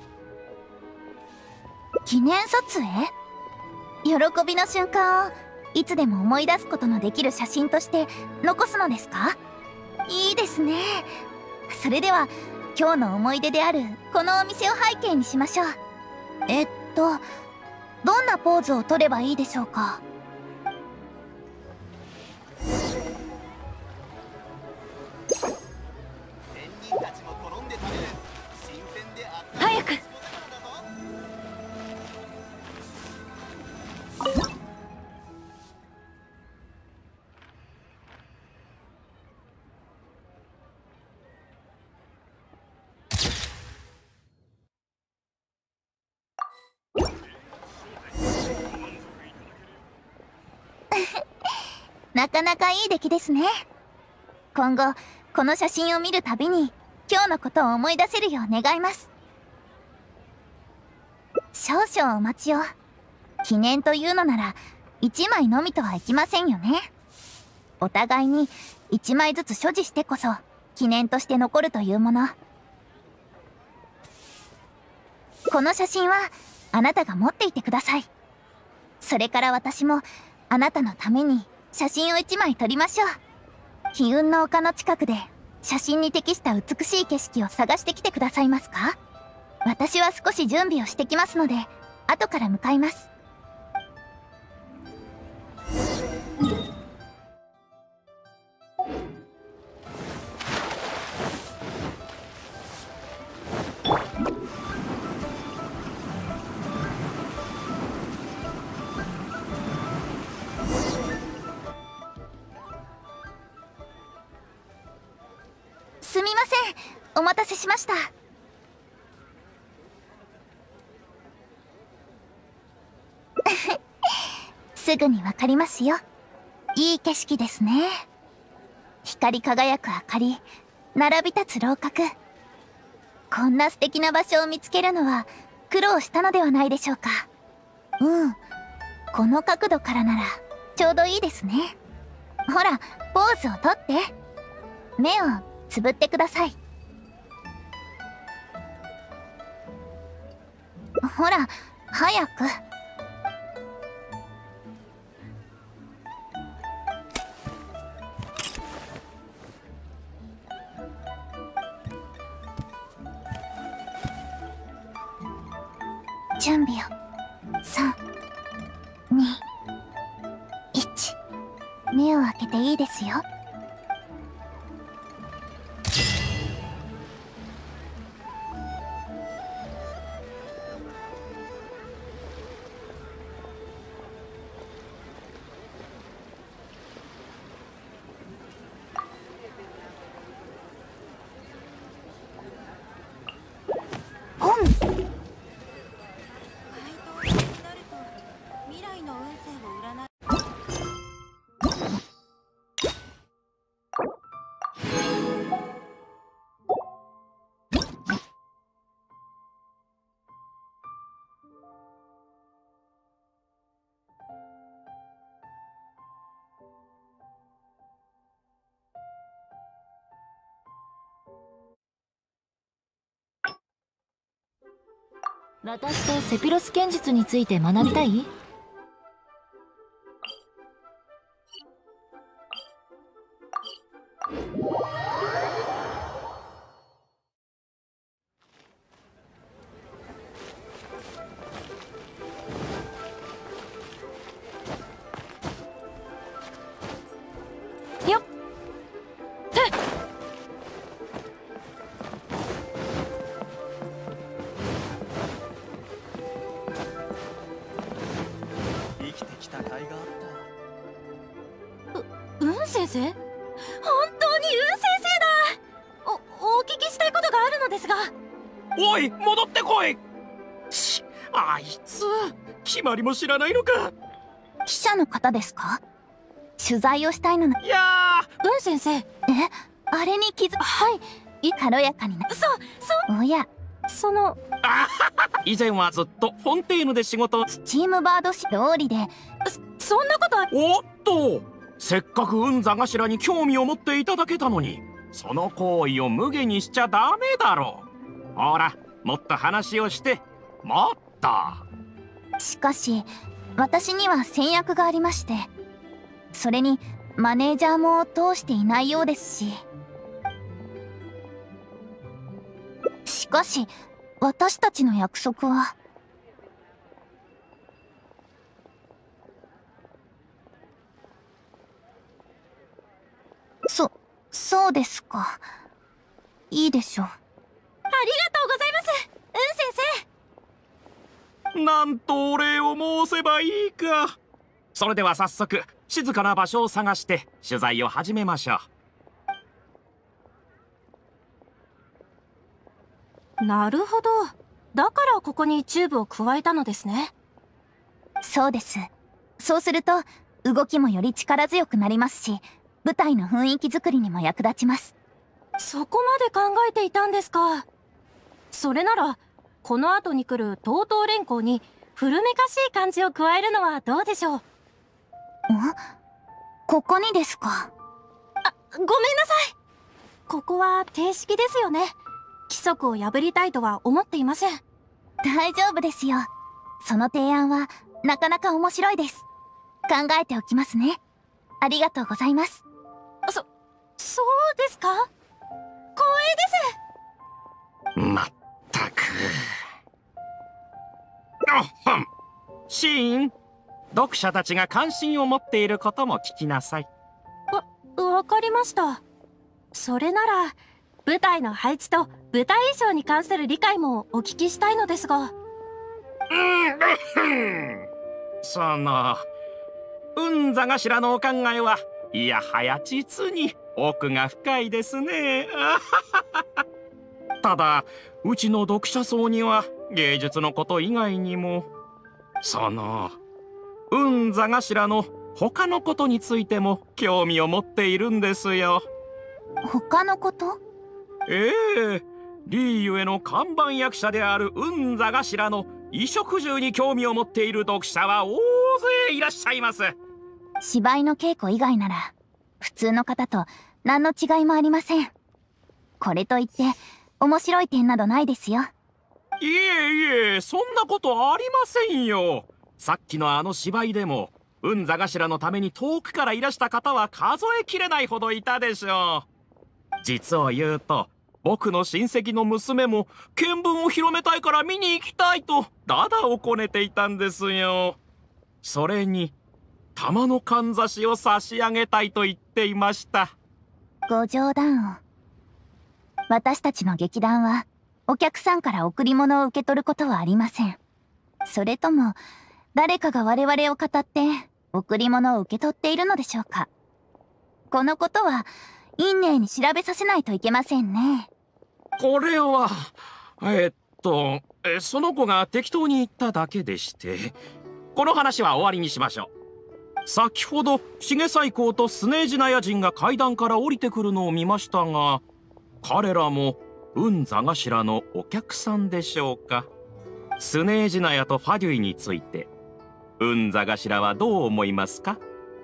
記念撮影？喜びの瞬間をいつでも思い出すことのできる写真として残すのですか？いいですね。それでは今日の思い出であるこのお店を背景にしましょう。えっとどんなポーズを取ればいいでしょうか。 早く。 なかなかいい出来ですね。今後この写真を見るたびに今日のことを思い出せるよう願います。少々お待ちを。記念というのならいちまいのみとはいきませんよね。お互いにいちまいずつ所持してこそ記念として残るというもの。この写真はあなたが持っていてください。それから私もあなたのために写真をいちまい撮りましょう。悲雲の丘の近くで写真に適した美しい景色を探してきてくださいますか？私は少し準備をしてきますので、後から向かいます。すみません、お待たせしました。すぐにわかりますよ。いい景色ですね。光り輝く明かり、並び立つ楼閣。こんな素敵な場所を見つけるのは苦労したのではないでしょうか。うん、この角度からならちょうどいいですね。ほら、ポーズをとって。目をつぶってください。ほら、早く。準備を。さん、に、いち。目を開けていいですよ。 私とセピロス剣術について学びたい？よっ！先生？本当に雲先生だ！お、お聞きしたいことがあるのですが。 おい、戻ってこい！し、あいつ、決まりも知らないのか。 記者の方ですか？取材をしたいのな。 いやー、雲先生。え、 あれに気づ、 はい、 い軽やかにな。 そう、そう。 おや、 その。 以前はずっとフォンテーヌで仕事。 スチームバード市通りで。 そ、そんなことは。 おっと！せっかく雲座頭に興味を持っていただけたのに、その行為を無下にしちゃダメだろう。ほら、もっと話をして、もっと。 しかし、私には先約がありまして、それにマネージャーも通していないようですし。しかし、私たちの約束は。そ、そうですか。いいでしょう。 ありがとうございます、雲先生。 なんとお礼を申せばいいか。それでは早速、静かな場所を探して取材を始めましょう。なるほど。だからここにチューブを加えたのですね。 そうです。そうすると、動きもより力強くなりますし、舞台の雰囲気作りにも役立ちます。 そこまで考えていたんですか。それならこの後に来るとうとう連行に古めかしい感じを加えるのはどうでしょう。 ここにですか？ あ、ごめんなさい。ここは定式ですよね。規則を破りたいとは思っていません。 大丈夫ですよ。その提案はなかなか面白いです。考えておきますね。ありがとうございます。 そ、そうですか？光栄です。 まったく。あっはん。シーン、読者たちが関心を持っていることも聞きなさい。 わ、わかりました。それなら舞台の配置と舞台衣装に関する理解もお聞きしたいのですが。 うんその運座頭のお考えはいやはや実に奥が深いですね。ただうちの読者層には芸術のこと以外にもその運座頭の他のことについても興味を持っているんですよ。 他のこと？ ええ、リーユへの看板役者である運座頭の衣食住に興味を持っている読者は大勢いらっしゃいます。 芝居の稽古以外なら普通の方と何の違いもありません。これといって面白い点などないですよ。 いえいえ、そんなことありませんよ。さっきのあの芝居でも運座頭のために遠くからいらした方は数えきれないほどいたでしょう。実を言うと僕の親戚の娘も見聞を広めたいから見に行きたいとダダをこねていたんですよ。それに玉のかんざしを差し上げたいと言っていました。 ご冗談を。私たちの劇団はお客さんから贈り物を受け取ることはありません。それとも誰かが我々を語って贈り物を受け取っているのでしょうか。このことは院寧に調べさせないといけませんね。 これはえっとえその子が適当に言っただけでして、この話は終わりにしましょう。先ほど重西公とスネージナヤ人が階段から降りてくるのを見ましたが、彼らも運座頭のお客さんでしょうか。スネージナヤとファデュイについて運座頭はどう思いますか？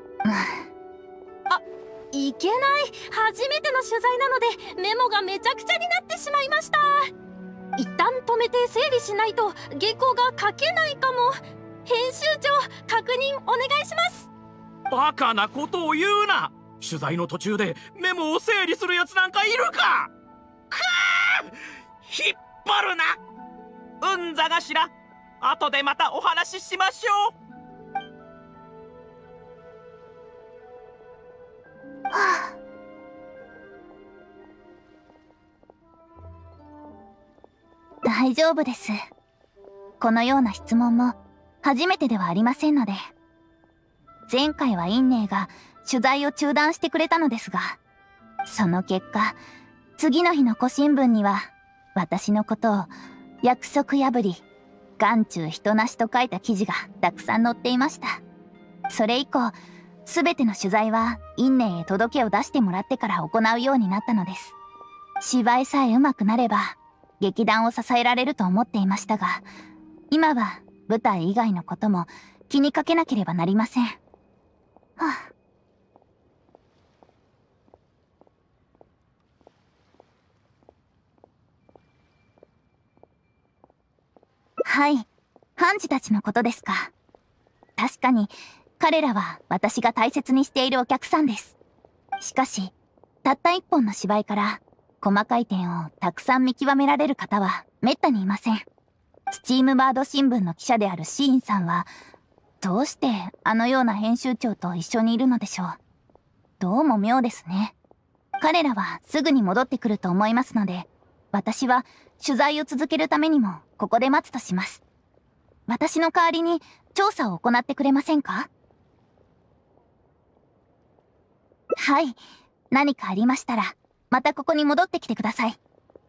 いけない。初めての取材なのでメモがめちゃくちゃになってしまいました。一旦止めて整理しないと原稿が書けないかも。編集長、確認お願いします。 バカなことを言うな。取材の途中でメモを整理するやつなんかいるか。くー引っ張るな。運座頭、後でまたお話ししましょう。 はあ、大丈夫です。このような質問も初めてではありませんので。前回は院寧が取材を中断してくれたのですが、その結果次の日の古新聞には私のことを約束破り眼中人なしと書いた記事がたくさん載っていました。それ以降すべての取材は院寧へ届けを出してもらってから行うようになったのです。芝居さえ上手くなれば劇団を支えられると思っていましたが、今は舞台以外のことも気にかけなければなりません。はあ、はい、判事たちのことですか。確かに彼らは私が大切にしているお客さんです。しかし、たった一本の芝居から細かい点をたくさん見極められる方はめったにいません。スチームバード新聞の記者であるシーンさんは、どうしてあのような編集長と一緒にいるのでしょう。どうも妙ですね。彼らはすぐに戻ってくると思いますので、私は取材を続けるためにもここで待つとします。私の代わりに調査を行ってくれませんか？はい、何かありましたらまたここに戻ってきてください。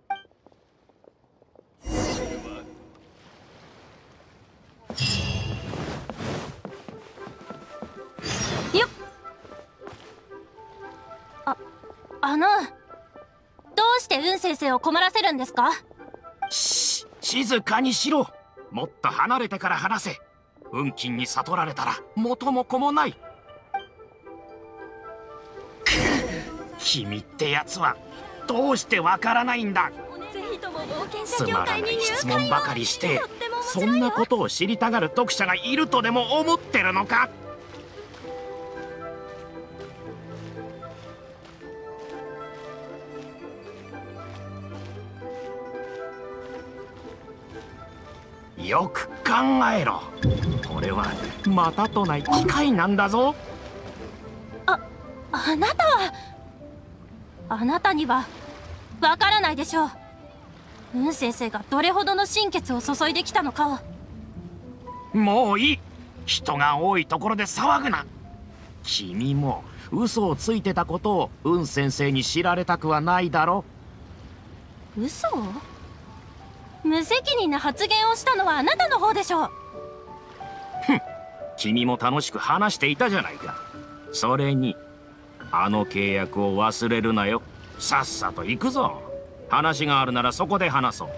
よっ。あ、あのどうして運先生を困らせるんですか？ し静かにしろ。もっと離れてから話せ。運金に悟られたら元も子もない。 君ってやつはどうしてわからないんだ。つまらない質問ばかりしてそんなことを知りたがる読者がいるとでも思ってるのか。よく考えろ。これはまたとない機会なんだぞ。 あ、あなたはあなたにはわからないでしょう。雲先生がどれほどの心血を注いできたのかを。 もういい。人が多いところで騒ぐな。君も嘘をついてたことを雲先生に知られたくはないだろ。 嘘？無責任な発言をしたのはあなたの方でしょう。 ふん、君も楽しく話していたじゃないか。それにあの契約を忘れるなよ。さっさと行くぞ。話があるならそこで話そう。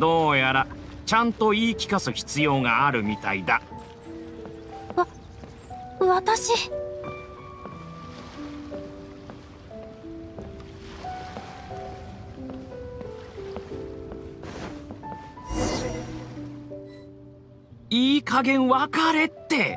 どうやらちゃんと言い聞かす必要があるみたいだ。 わ、私。 いい加減別れって。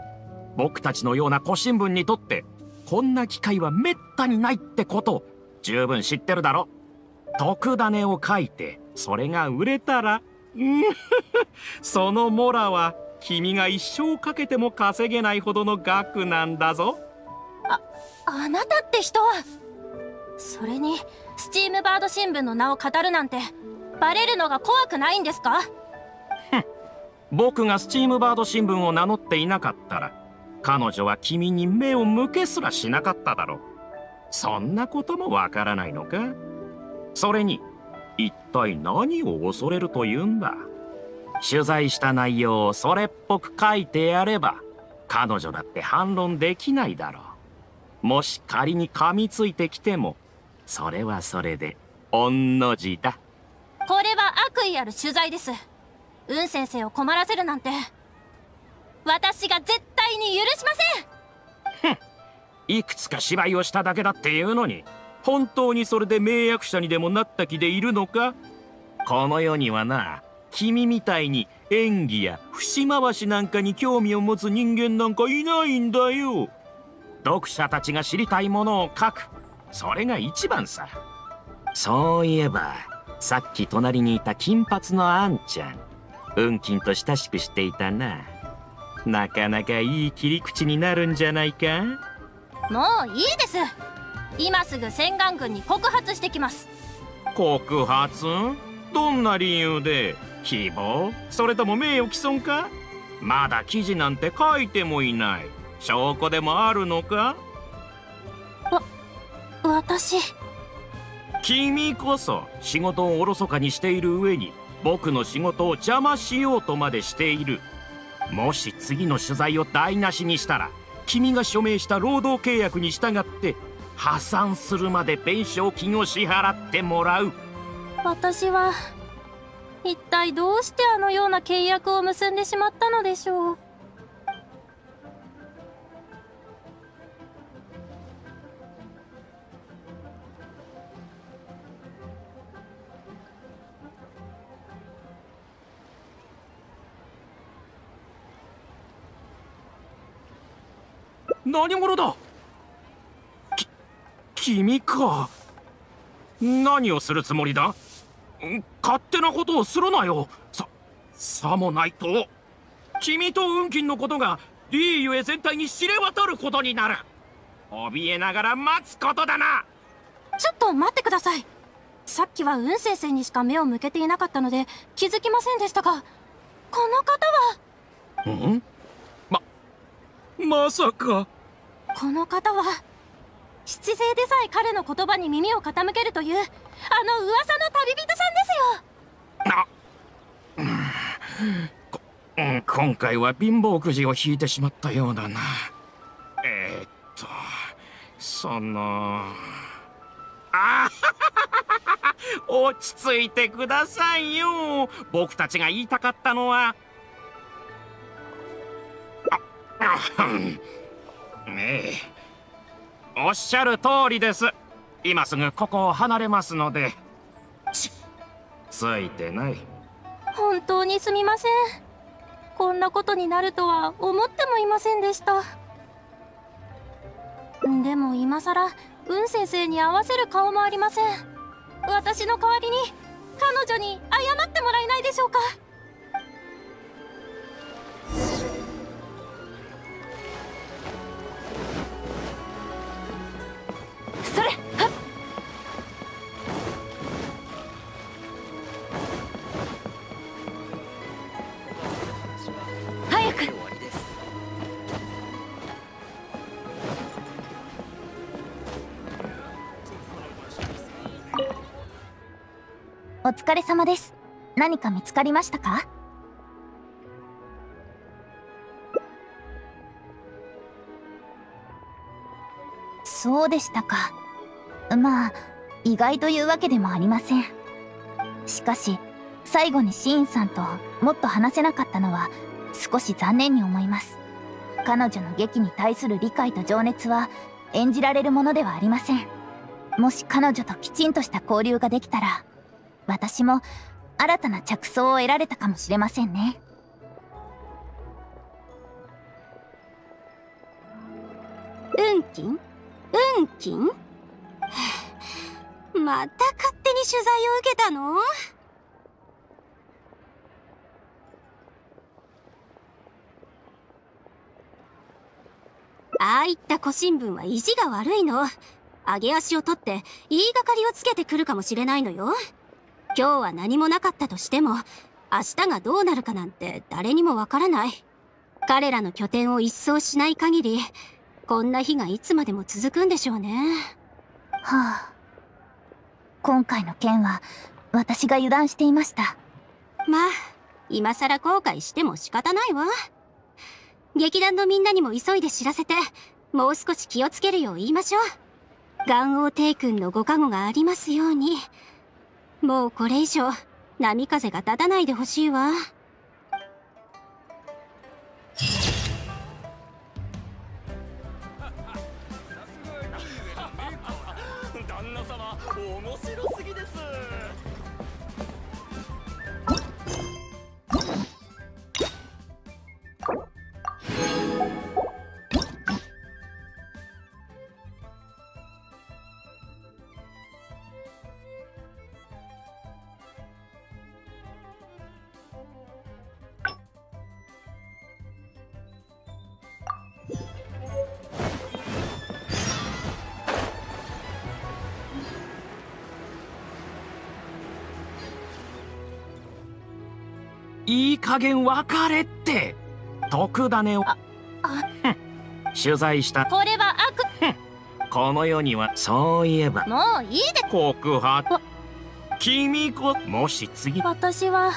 僕たちのような古新聞にとってこんな機会はめったにないってこと十分知ってるだろ。特ダネを書いてそれが売れたらそのモラは君が一生かけても稼げないほどの額なんだぞ。 あ、あなたって人は。それにスチームバード新聞の名を語るなんてバレるのが怖くないんですか？ 僕がスチームバード新聞を名乗っていなかったら彼女は君に目を向けすらしなかっただろう。そんなこともわからないのか。それに一体何を恐れるというんだ。取材した内容をそれっぽく書いてやれば彼女だって反論できないだろう。もし仮に噛みついてきてもそれはそれで御の字だ。 これは悪意ある取材です。雲先生を困らせるなんて私が絶対に許しません。 ふん、いくつか芝居をしただけだっていうのに本当にそれで名役者にでもなった気でいるのか。この世にはな、君みたいに演技や節回しなんかに興味を持つ人間なんかいないんだよ。読者たちが知りたいものを書く、それが一番さ。そういえばさっき隣にいた金髪のあんちゃん、雲金と親しくしていたな。なかなかいい切り口になるんじゃないか。 もういいです。今すぐ洗顔軍に告発してきます。 告発？どんな理由で？誹謗？それとも名誉毀損か？まだ記事なんて書いてもいない。証拠でもあるのか？ わ、私。 君こそ仕事をおろそかにしている上に僕の仕事を邪魔しようとまでしている。もし次の取材を台無しにしたら君が署名した労働契約に従って破産するまで弁償金を支払ってもらう。 私は一体どうしてあのような契約を結んでしまったのでしょう。 何者だ？き、君か。何をするつもりだ？勝手なことをするなよ。さ、さもないと君と雲金のことがリーユへ全体に知れ渡ることになる。怯えながら待つことだな。 ちょっと待ってください。さっきは雲先生にしか目を向けていなかったので気づきませんでしたが、この方は。 ん？ま、まさか。 この方は七星でさえ彼の言葉に耳を傾けるというあの噂の旅人さんですよ。こ、今回は貧乏くじを引いてしまったようだな。えー、っとそのあ落ち着いてくださいよ。僕たちが言いたかったのはああねえ、おっしゃる通りです。 今すぐここを離れますので。ちついてない。 本当にすみません。こんなことになるとは思ってもいませんでした。でも今さら雲先生に合わせる顔もありません。私の代わりに彼女に謝ってもらえないでしょうか。 それはっ。早く。 終わりです。 お疲れ様です。何か見つかりましたか？そうでしたか。まあ意外というわけでもありません。しかし最後にシーンさんともっと話せなかったのは少し残念に思います。彼女の劇に対する理解と情熱は演じられるものではありません。もし彼女ときちんとした交流ができたら、私も新たな着想を得られたかもしれませんね。 運金運金また勝手に取材を受けたの？ああいった古新聞は意地が悪いの。上げ足を取って言いがかりをつけてくるかもしれないのよ。今日は何もなかったとしても、明日がどうなるかなんて誰にもわからない。彼らの拠点を一掃しない限り、こんな日がいつまでも続くんでしょうね。 はあ。今回の件は私が油断していました。 まあ、今更後悔しても仕方ないわ。劇団のみんなにも急いで知らせて、もう少し気をつけるよう言いましょう。元王帝君のご加護がありますように。もうこれ以上波風が立たないでほしいわ。 旦那様、面白すぎです。 いい加減別れって。特ダネをああ取材した。 これは悪。 この世にはそういえばもういいで。 告白。君こもし次私は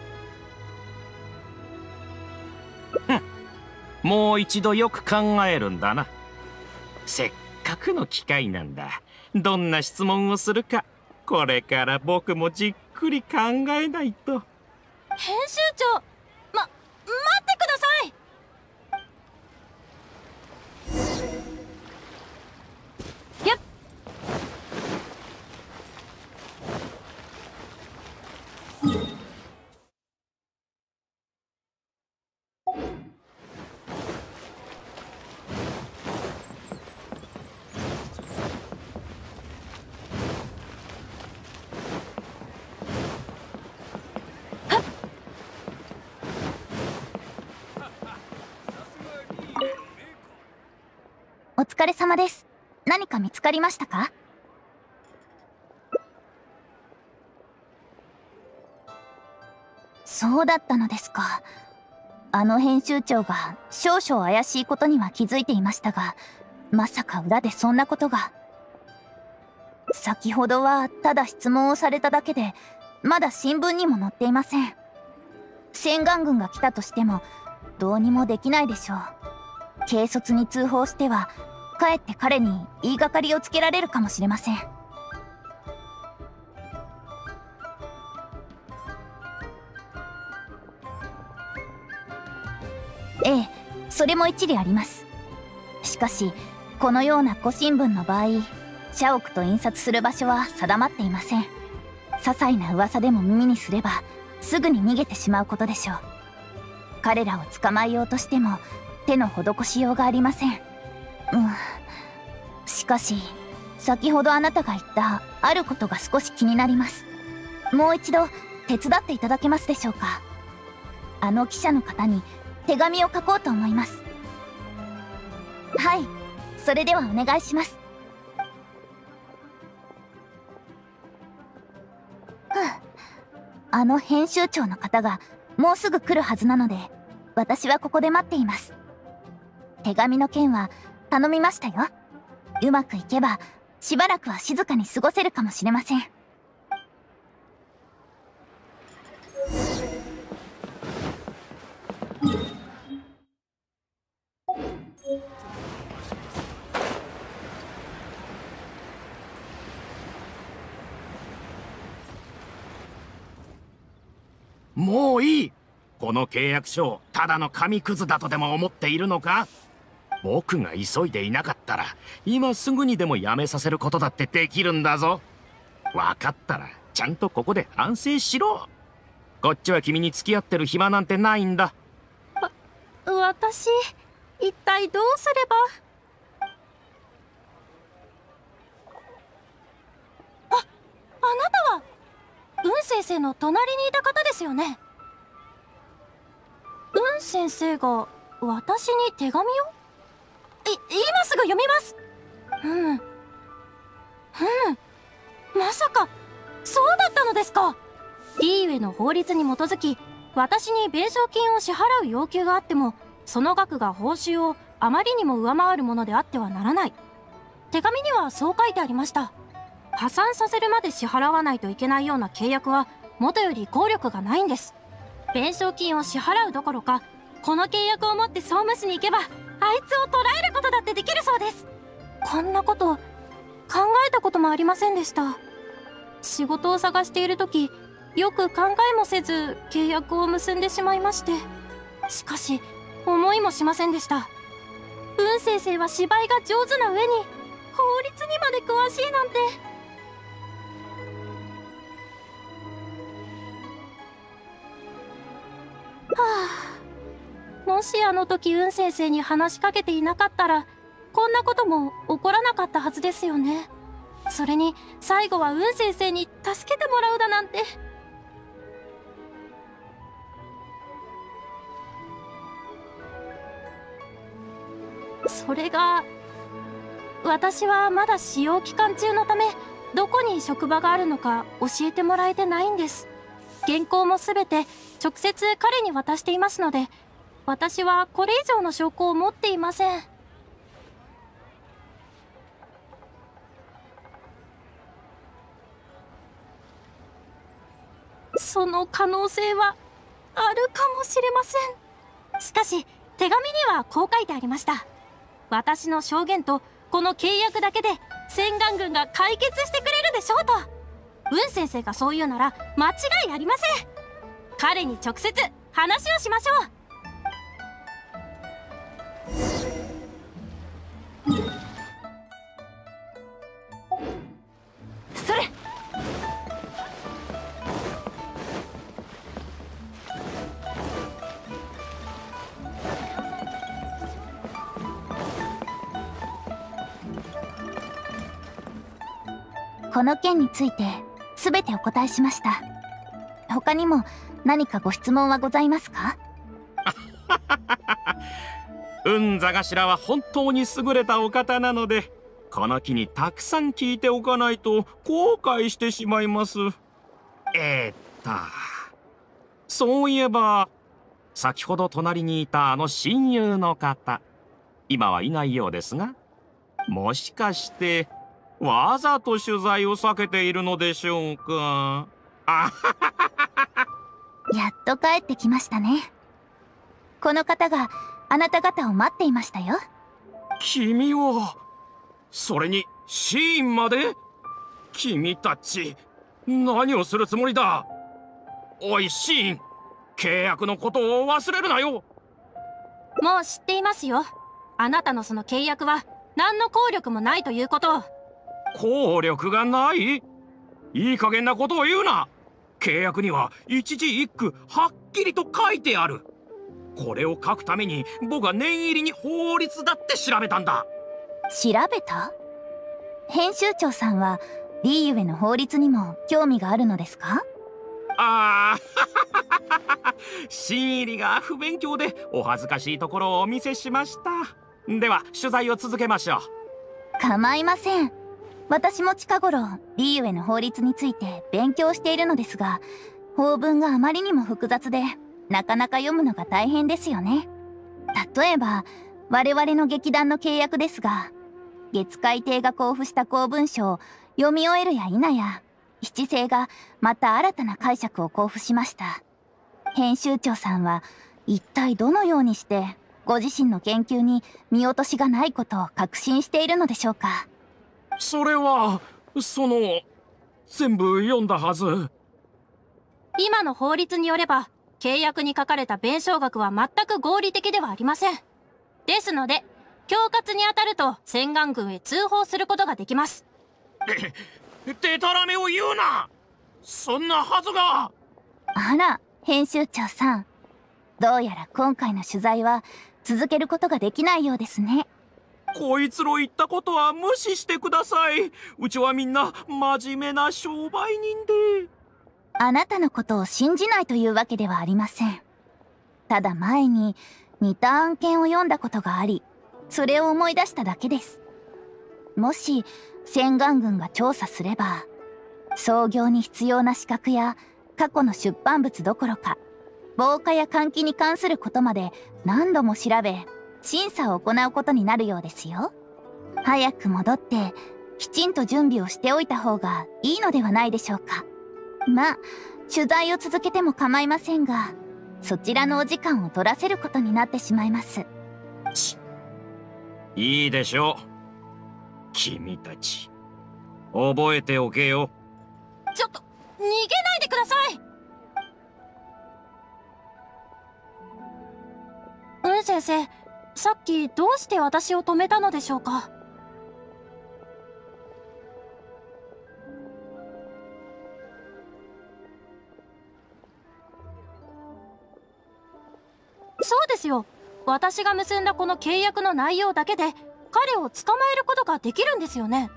もう一度よく考えるんだな。せっかくの機会なんだ。どんな質問をするか、これから僕もじっくり考えないと。 編集長、ま、待ってください。やっお疲れ様です。何か見つかりましたか？そうだったのですか。あの編集長が少々怪しいことには気づいていましたが、まさか裏でそんなことが。先ほどはただ質問をされただけで、まだ新聞にも載っていません。洗顔軍が来たとしてもどうにもできないでしょう。軽率に通報してはかえって彼に言いがかりをつけられるかもしれません。ええ、それも一理あります。しかしこのような古新聞の場合、 社屋と印刷する場所は定まっていません。些細な噂でも耳にすればすぐに逃げてしまうことでしょう。彼らを捕まえようとしても手の施しようがありません。うん。しかし先ほどあなたが言ったあることが少し気になります。もう一度手伝っていただけますでしょうか。あの記者の方に手紙を書こうと思います。はい、それではお願いします。ふう、あの編集長の方がもうすぐ来るはずなので、私はここで待っています。手紙の件は頼みましたよ。うまくいけばしばらくは静かに過ごせるかもしれません。 もういい。この契約書をただの紙くずだとでも思っているのか。僕が急いでいなかったら今すぐにでもやめさせることだってできるんだぞ。分かったらちゃんとここで反省しろ。こっちは君に付き合ってる暇なんてないんだ。 わ、私一体どうすれば。あ、あなたは雲先生の隣にいた方ですよね。雲先生が私に手紙を。い、今すぐ読みます。ふむふむ、まさかそうだったのですか。リーウェの法律に基づき私に弁償金を支払う要求があっても、その額が報酬をあまりにも上回るものであってはならない。手紙にはそう書いてありました。破産させるまで支払わないといけないような契約は元より効力がないんです。弁償金を支払うどころか、この契約を持って総務省に行けばあいつを捕らえることだってできるそうです。こんなこと考えたこともありませんでした。仕事を探している時、よく考えもせず契約を結んでしまいまして。しかし思いもしませんでした。雲先生は芝居が上手な上に法律にまで詳しいなんて。はあ、もしあの時雲先生に話しかけていなかったらこんなことも起こらなかったはずですよね。それに最後は雲先生に助けてもらうだなんて。それが私はまだ試用期間中のため、どこに職場があるのか教えてもらえてないんです。原稿も全て直接彼に渡していますので、私はこれ以上の証拠を持っていません。その可能性はあるかもしれません。しかし手紙にはこう書いてありました。私の証言とこの契約だけで洗顔軍が解決してくれるでしょうと。雲先生がそう言うなら間違いありません。彼に直接話をしましょう。 それ。 この件について全てお答えしました。他にも何かご質問はございますか？ 雲座頭は本当に優れたお方なので、この機にたくさん聞いておかないと後悔してしまいます。えー、っとそういえば先ほど隣にいたあの親友の方、今はいないようですが、もしかしてわざと取材を避けているのでしょうか。あやっと帰ってきましたね。この方があなた方を待っていましたよ。 君は、それにシーンまで。君たち何をするつもりだ。おいシーン、契約のことを忘れるなよ。 もう知っていますよ。あなたのその契約は何の効力もないということを。 効力がない？いい加減なことを言うな。契約には一字一句はっきりと書いてある。これを書くために僕は念入りに法律だって調べたんだ。 調べた？編集長さんはリーユへの法律にも興味があるのですか？ ああ新入りが不勉強でお恥ずかしいところをお見せしました。では取材を続けましょう。 構いません。私も近頃リーユへの法律について勉強しているのですが、法文があまりにも複雑でなかなか読むのが大変ですよね。例えば我々の劇団の契約ですが、月海亭が交付した公文書を読み終えるや否や、七星がまた新たな解釈を交付しました。編集長さんは一体どのようにしてご自身の研究に見落としがないことを確信しているのでしょうか？ それはその全部読んだはず。 今の法律によれば契約に書かれた弁償額は全く合理的ではありません。ですので恐喝にあたると洗顔軍へ通報することができます。 ででたらめを言うな。そんなはずが。 あら、編集長さん、どうやら今回の取材は続けることができないようですね。 こいつの言ったことは無視してください。うちはみんな真面目な商売人で。 あなたのことを信じないというわけではありません。ただ前に似た案件を読んだことがあり、それを思い出しただけです。もし洗顔軍が調査すれば、創業に必要な資格や過去の出版物どころか、防火や換気に関することまで何度も調べ、審査を行うことになるようですよ。早く戻ってきちんと準備をしておいた方がいいのではないでしょうか。まあ取材を続けても構いませんが、そちらのお時間を取らせることになってしまいます。 いいでしょう。君たち覚えておけよ。 ちょっと逃げないでください。うん先生、さっきどうして私を止めたのでしょうか？そうですよ。私が結んだこの契約の内容だけで彼を捕まえることができるんですよね。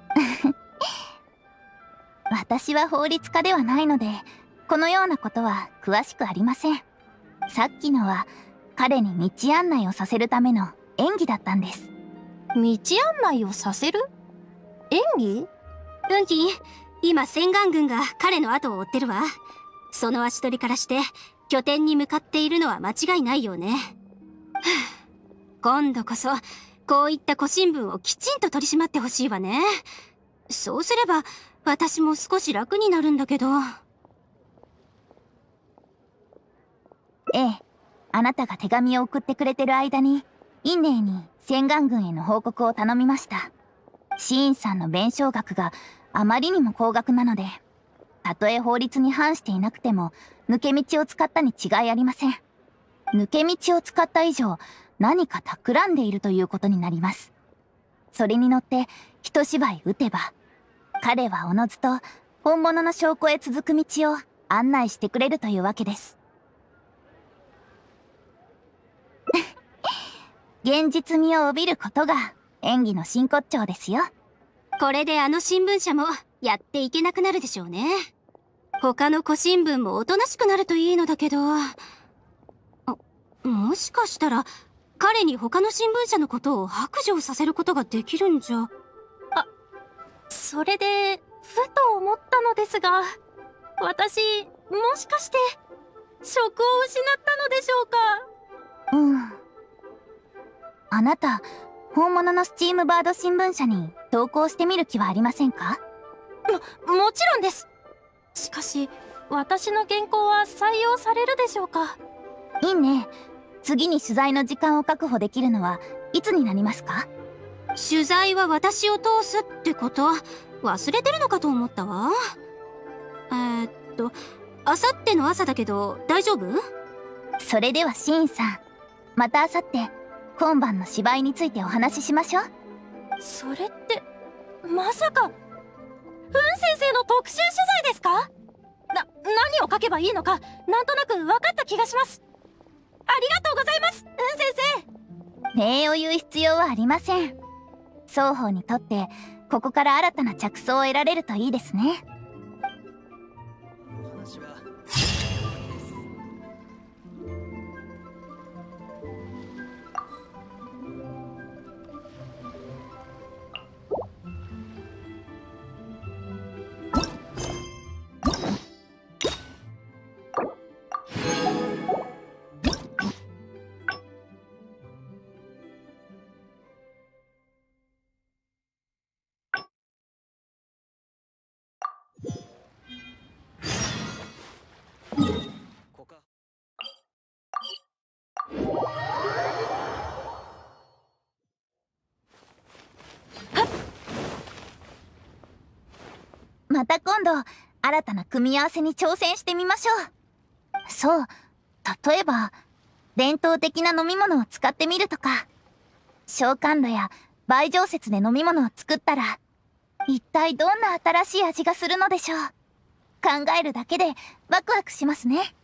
私は法律家ではないので、このようなことは詳しくありません。さっきのは彼に道案内をさせるための演技だったんです。 道案内をさせる？演技？運気、今洗顔軍が彼の後を追ってるわ。その足取りからして拠点に向かっているのは間違いないよね。今度こそこういった古新聞をきちんと取り締まってほしいわね。そうすれば私も少し楽になるんだけど。 ええ、あなたが手紙を送ってくれてる間に院寧に洗顔軍への報告を頼みました。シーンさんの弁償額があまりにも高額なので、たとえ法律に反していなくても抜け道を使ったに違いありません。抜け道を使った以上何か企んでいるということになります。それに乗って一芝居打てば、彼はおのずと本物の証拠へ続く道を案内してくれるというわけです。現実味を帯びることが演技の真骨頂ですよ。 これであの新聞社もやっていけなくなるでしょうね。他の古新聞もおとなしくなるといいのだけど、あ、もしかしたら彼に他の新聞社のことを白状させることができるんじゃ。あ、それでふと思ったのですが、私もしかして職を失ったのでしょうか？ うん。あなた、本物のスチームバード新聞社に投稿してみる気はありませんか？ も、もちろんです。しかし、私の原稿は採用されるでしょうか？ いいね。次に取材の時間を確保できるのはいつになりますか？ 取材は私を通すってこと忘れてるのかと思ったわ。えー、っと、あさっての朝だけど大丈夫？ それではシーンさん、またあさって今晩の芝居についてお話ししましょう。 それってまさか、雲先生の特集取材ですか？な、何を書けばいいのか、なんとなく分かった気がします。ありがとうございます、雲先生。 礼を言う必要はありません。双方にとってここから新たな着想を得られるといいですね。 お話はこか。 また今度新たな組み合わせに挑戦してみましょう。そう、例えば伝統的な飲み物を使ってみるとか、召喚炉や培養節で飲み物を作ったら一体どんな新しい味がするのでしょう。考えるだけでワクワクしますね。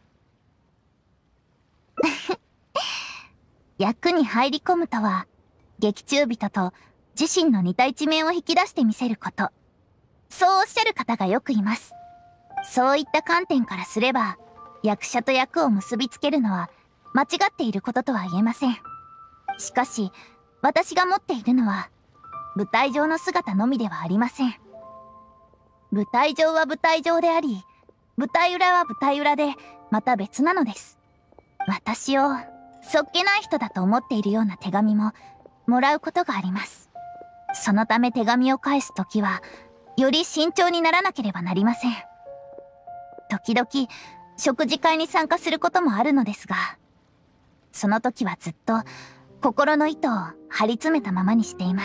役に入り込むとは、劇中人と自身の似た一面を引き出してみせること、そうおっしゃる方がよくいます。そういった観点からすれば、役者と役を結びつけるのは間違っていることとは言えません。しかし私が持っているのは舞台上の姿のみではありません。舞台上は舞台上であり、舞台裏は舞台裏でまた別なのです。私をそっけない人だと思っているような手紙ももらうことがあります。そのため手紙を返すときはより慎重にならなければなりません。時々食事会に参加することもあるのですが、その時はずっと心の糸を張り詰めたままにしています。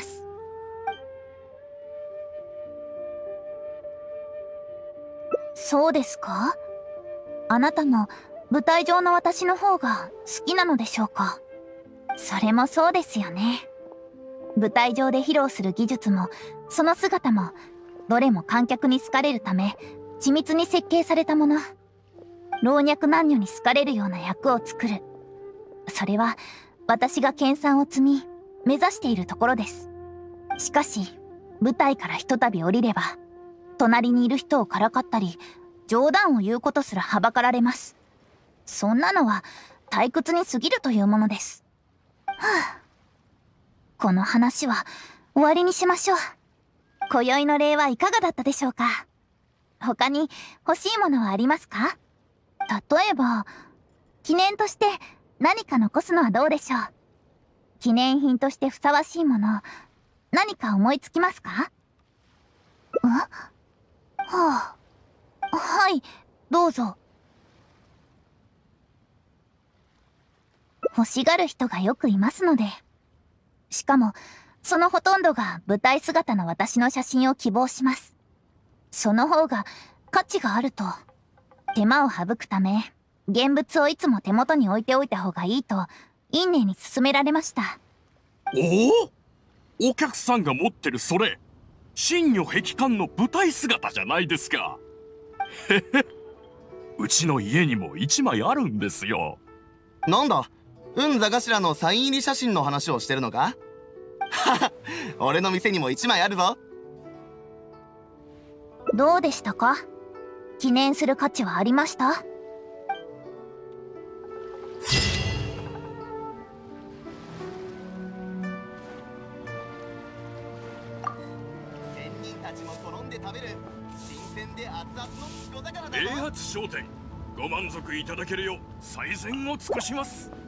そうですか？あなたも舞台上の私の方が好きなのでしょうか？それもそうですよね。舞台上で披露する技術もその姿もどれも観客に好かれるため緻密に設計されたもの。老若男女に好かれるような役を作る。それは私が研鑽を積み目指しているところです。しかし舞台からひとたび降りれば、隣にいる人をからかったり冗談を言うことすらはばかられます。そんなのは退屈に過ぎるというものです。はあ、この話は終わりにしましょう。今宵の礼はいかがだったでしょうか？他に欲しいものはありますか？例えば記念として何か残すのはどうでしょう？記念品としてふさわしいもの、何か思いつきますか？ん？はあ、はい、どうぞ。欲しがる人がよくいますので。しかもそのほとんどが舞台姿の私の写真を希望します。その方が価値があると。手間を省くため現物をいつも手元に置いておいた方がいいと院寧に勧められました。 おお、お客さんが持ってるそれ、真如壁観の舞台姿じゃないですか。へへ、うちの家にも一枚あるんですよ。 なんだ、雲座頭のサイン入り写真の話をしてるのか？はは、俺の店にも一枚あるぞ。 どうでしたか？記念する価値はありました？ 仙人たちも好んで食べる新鮮で熱々の小魚だぞ。 米発商店、ご満足いただけるよう最善を尽くします。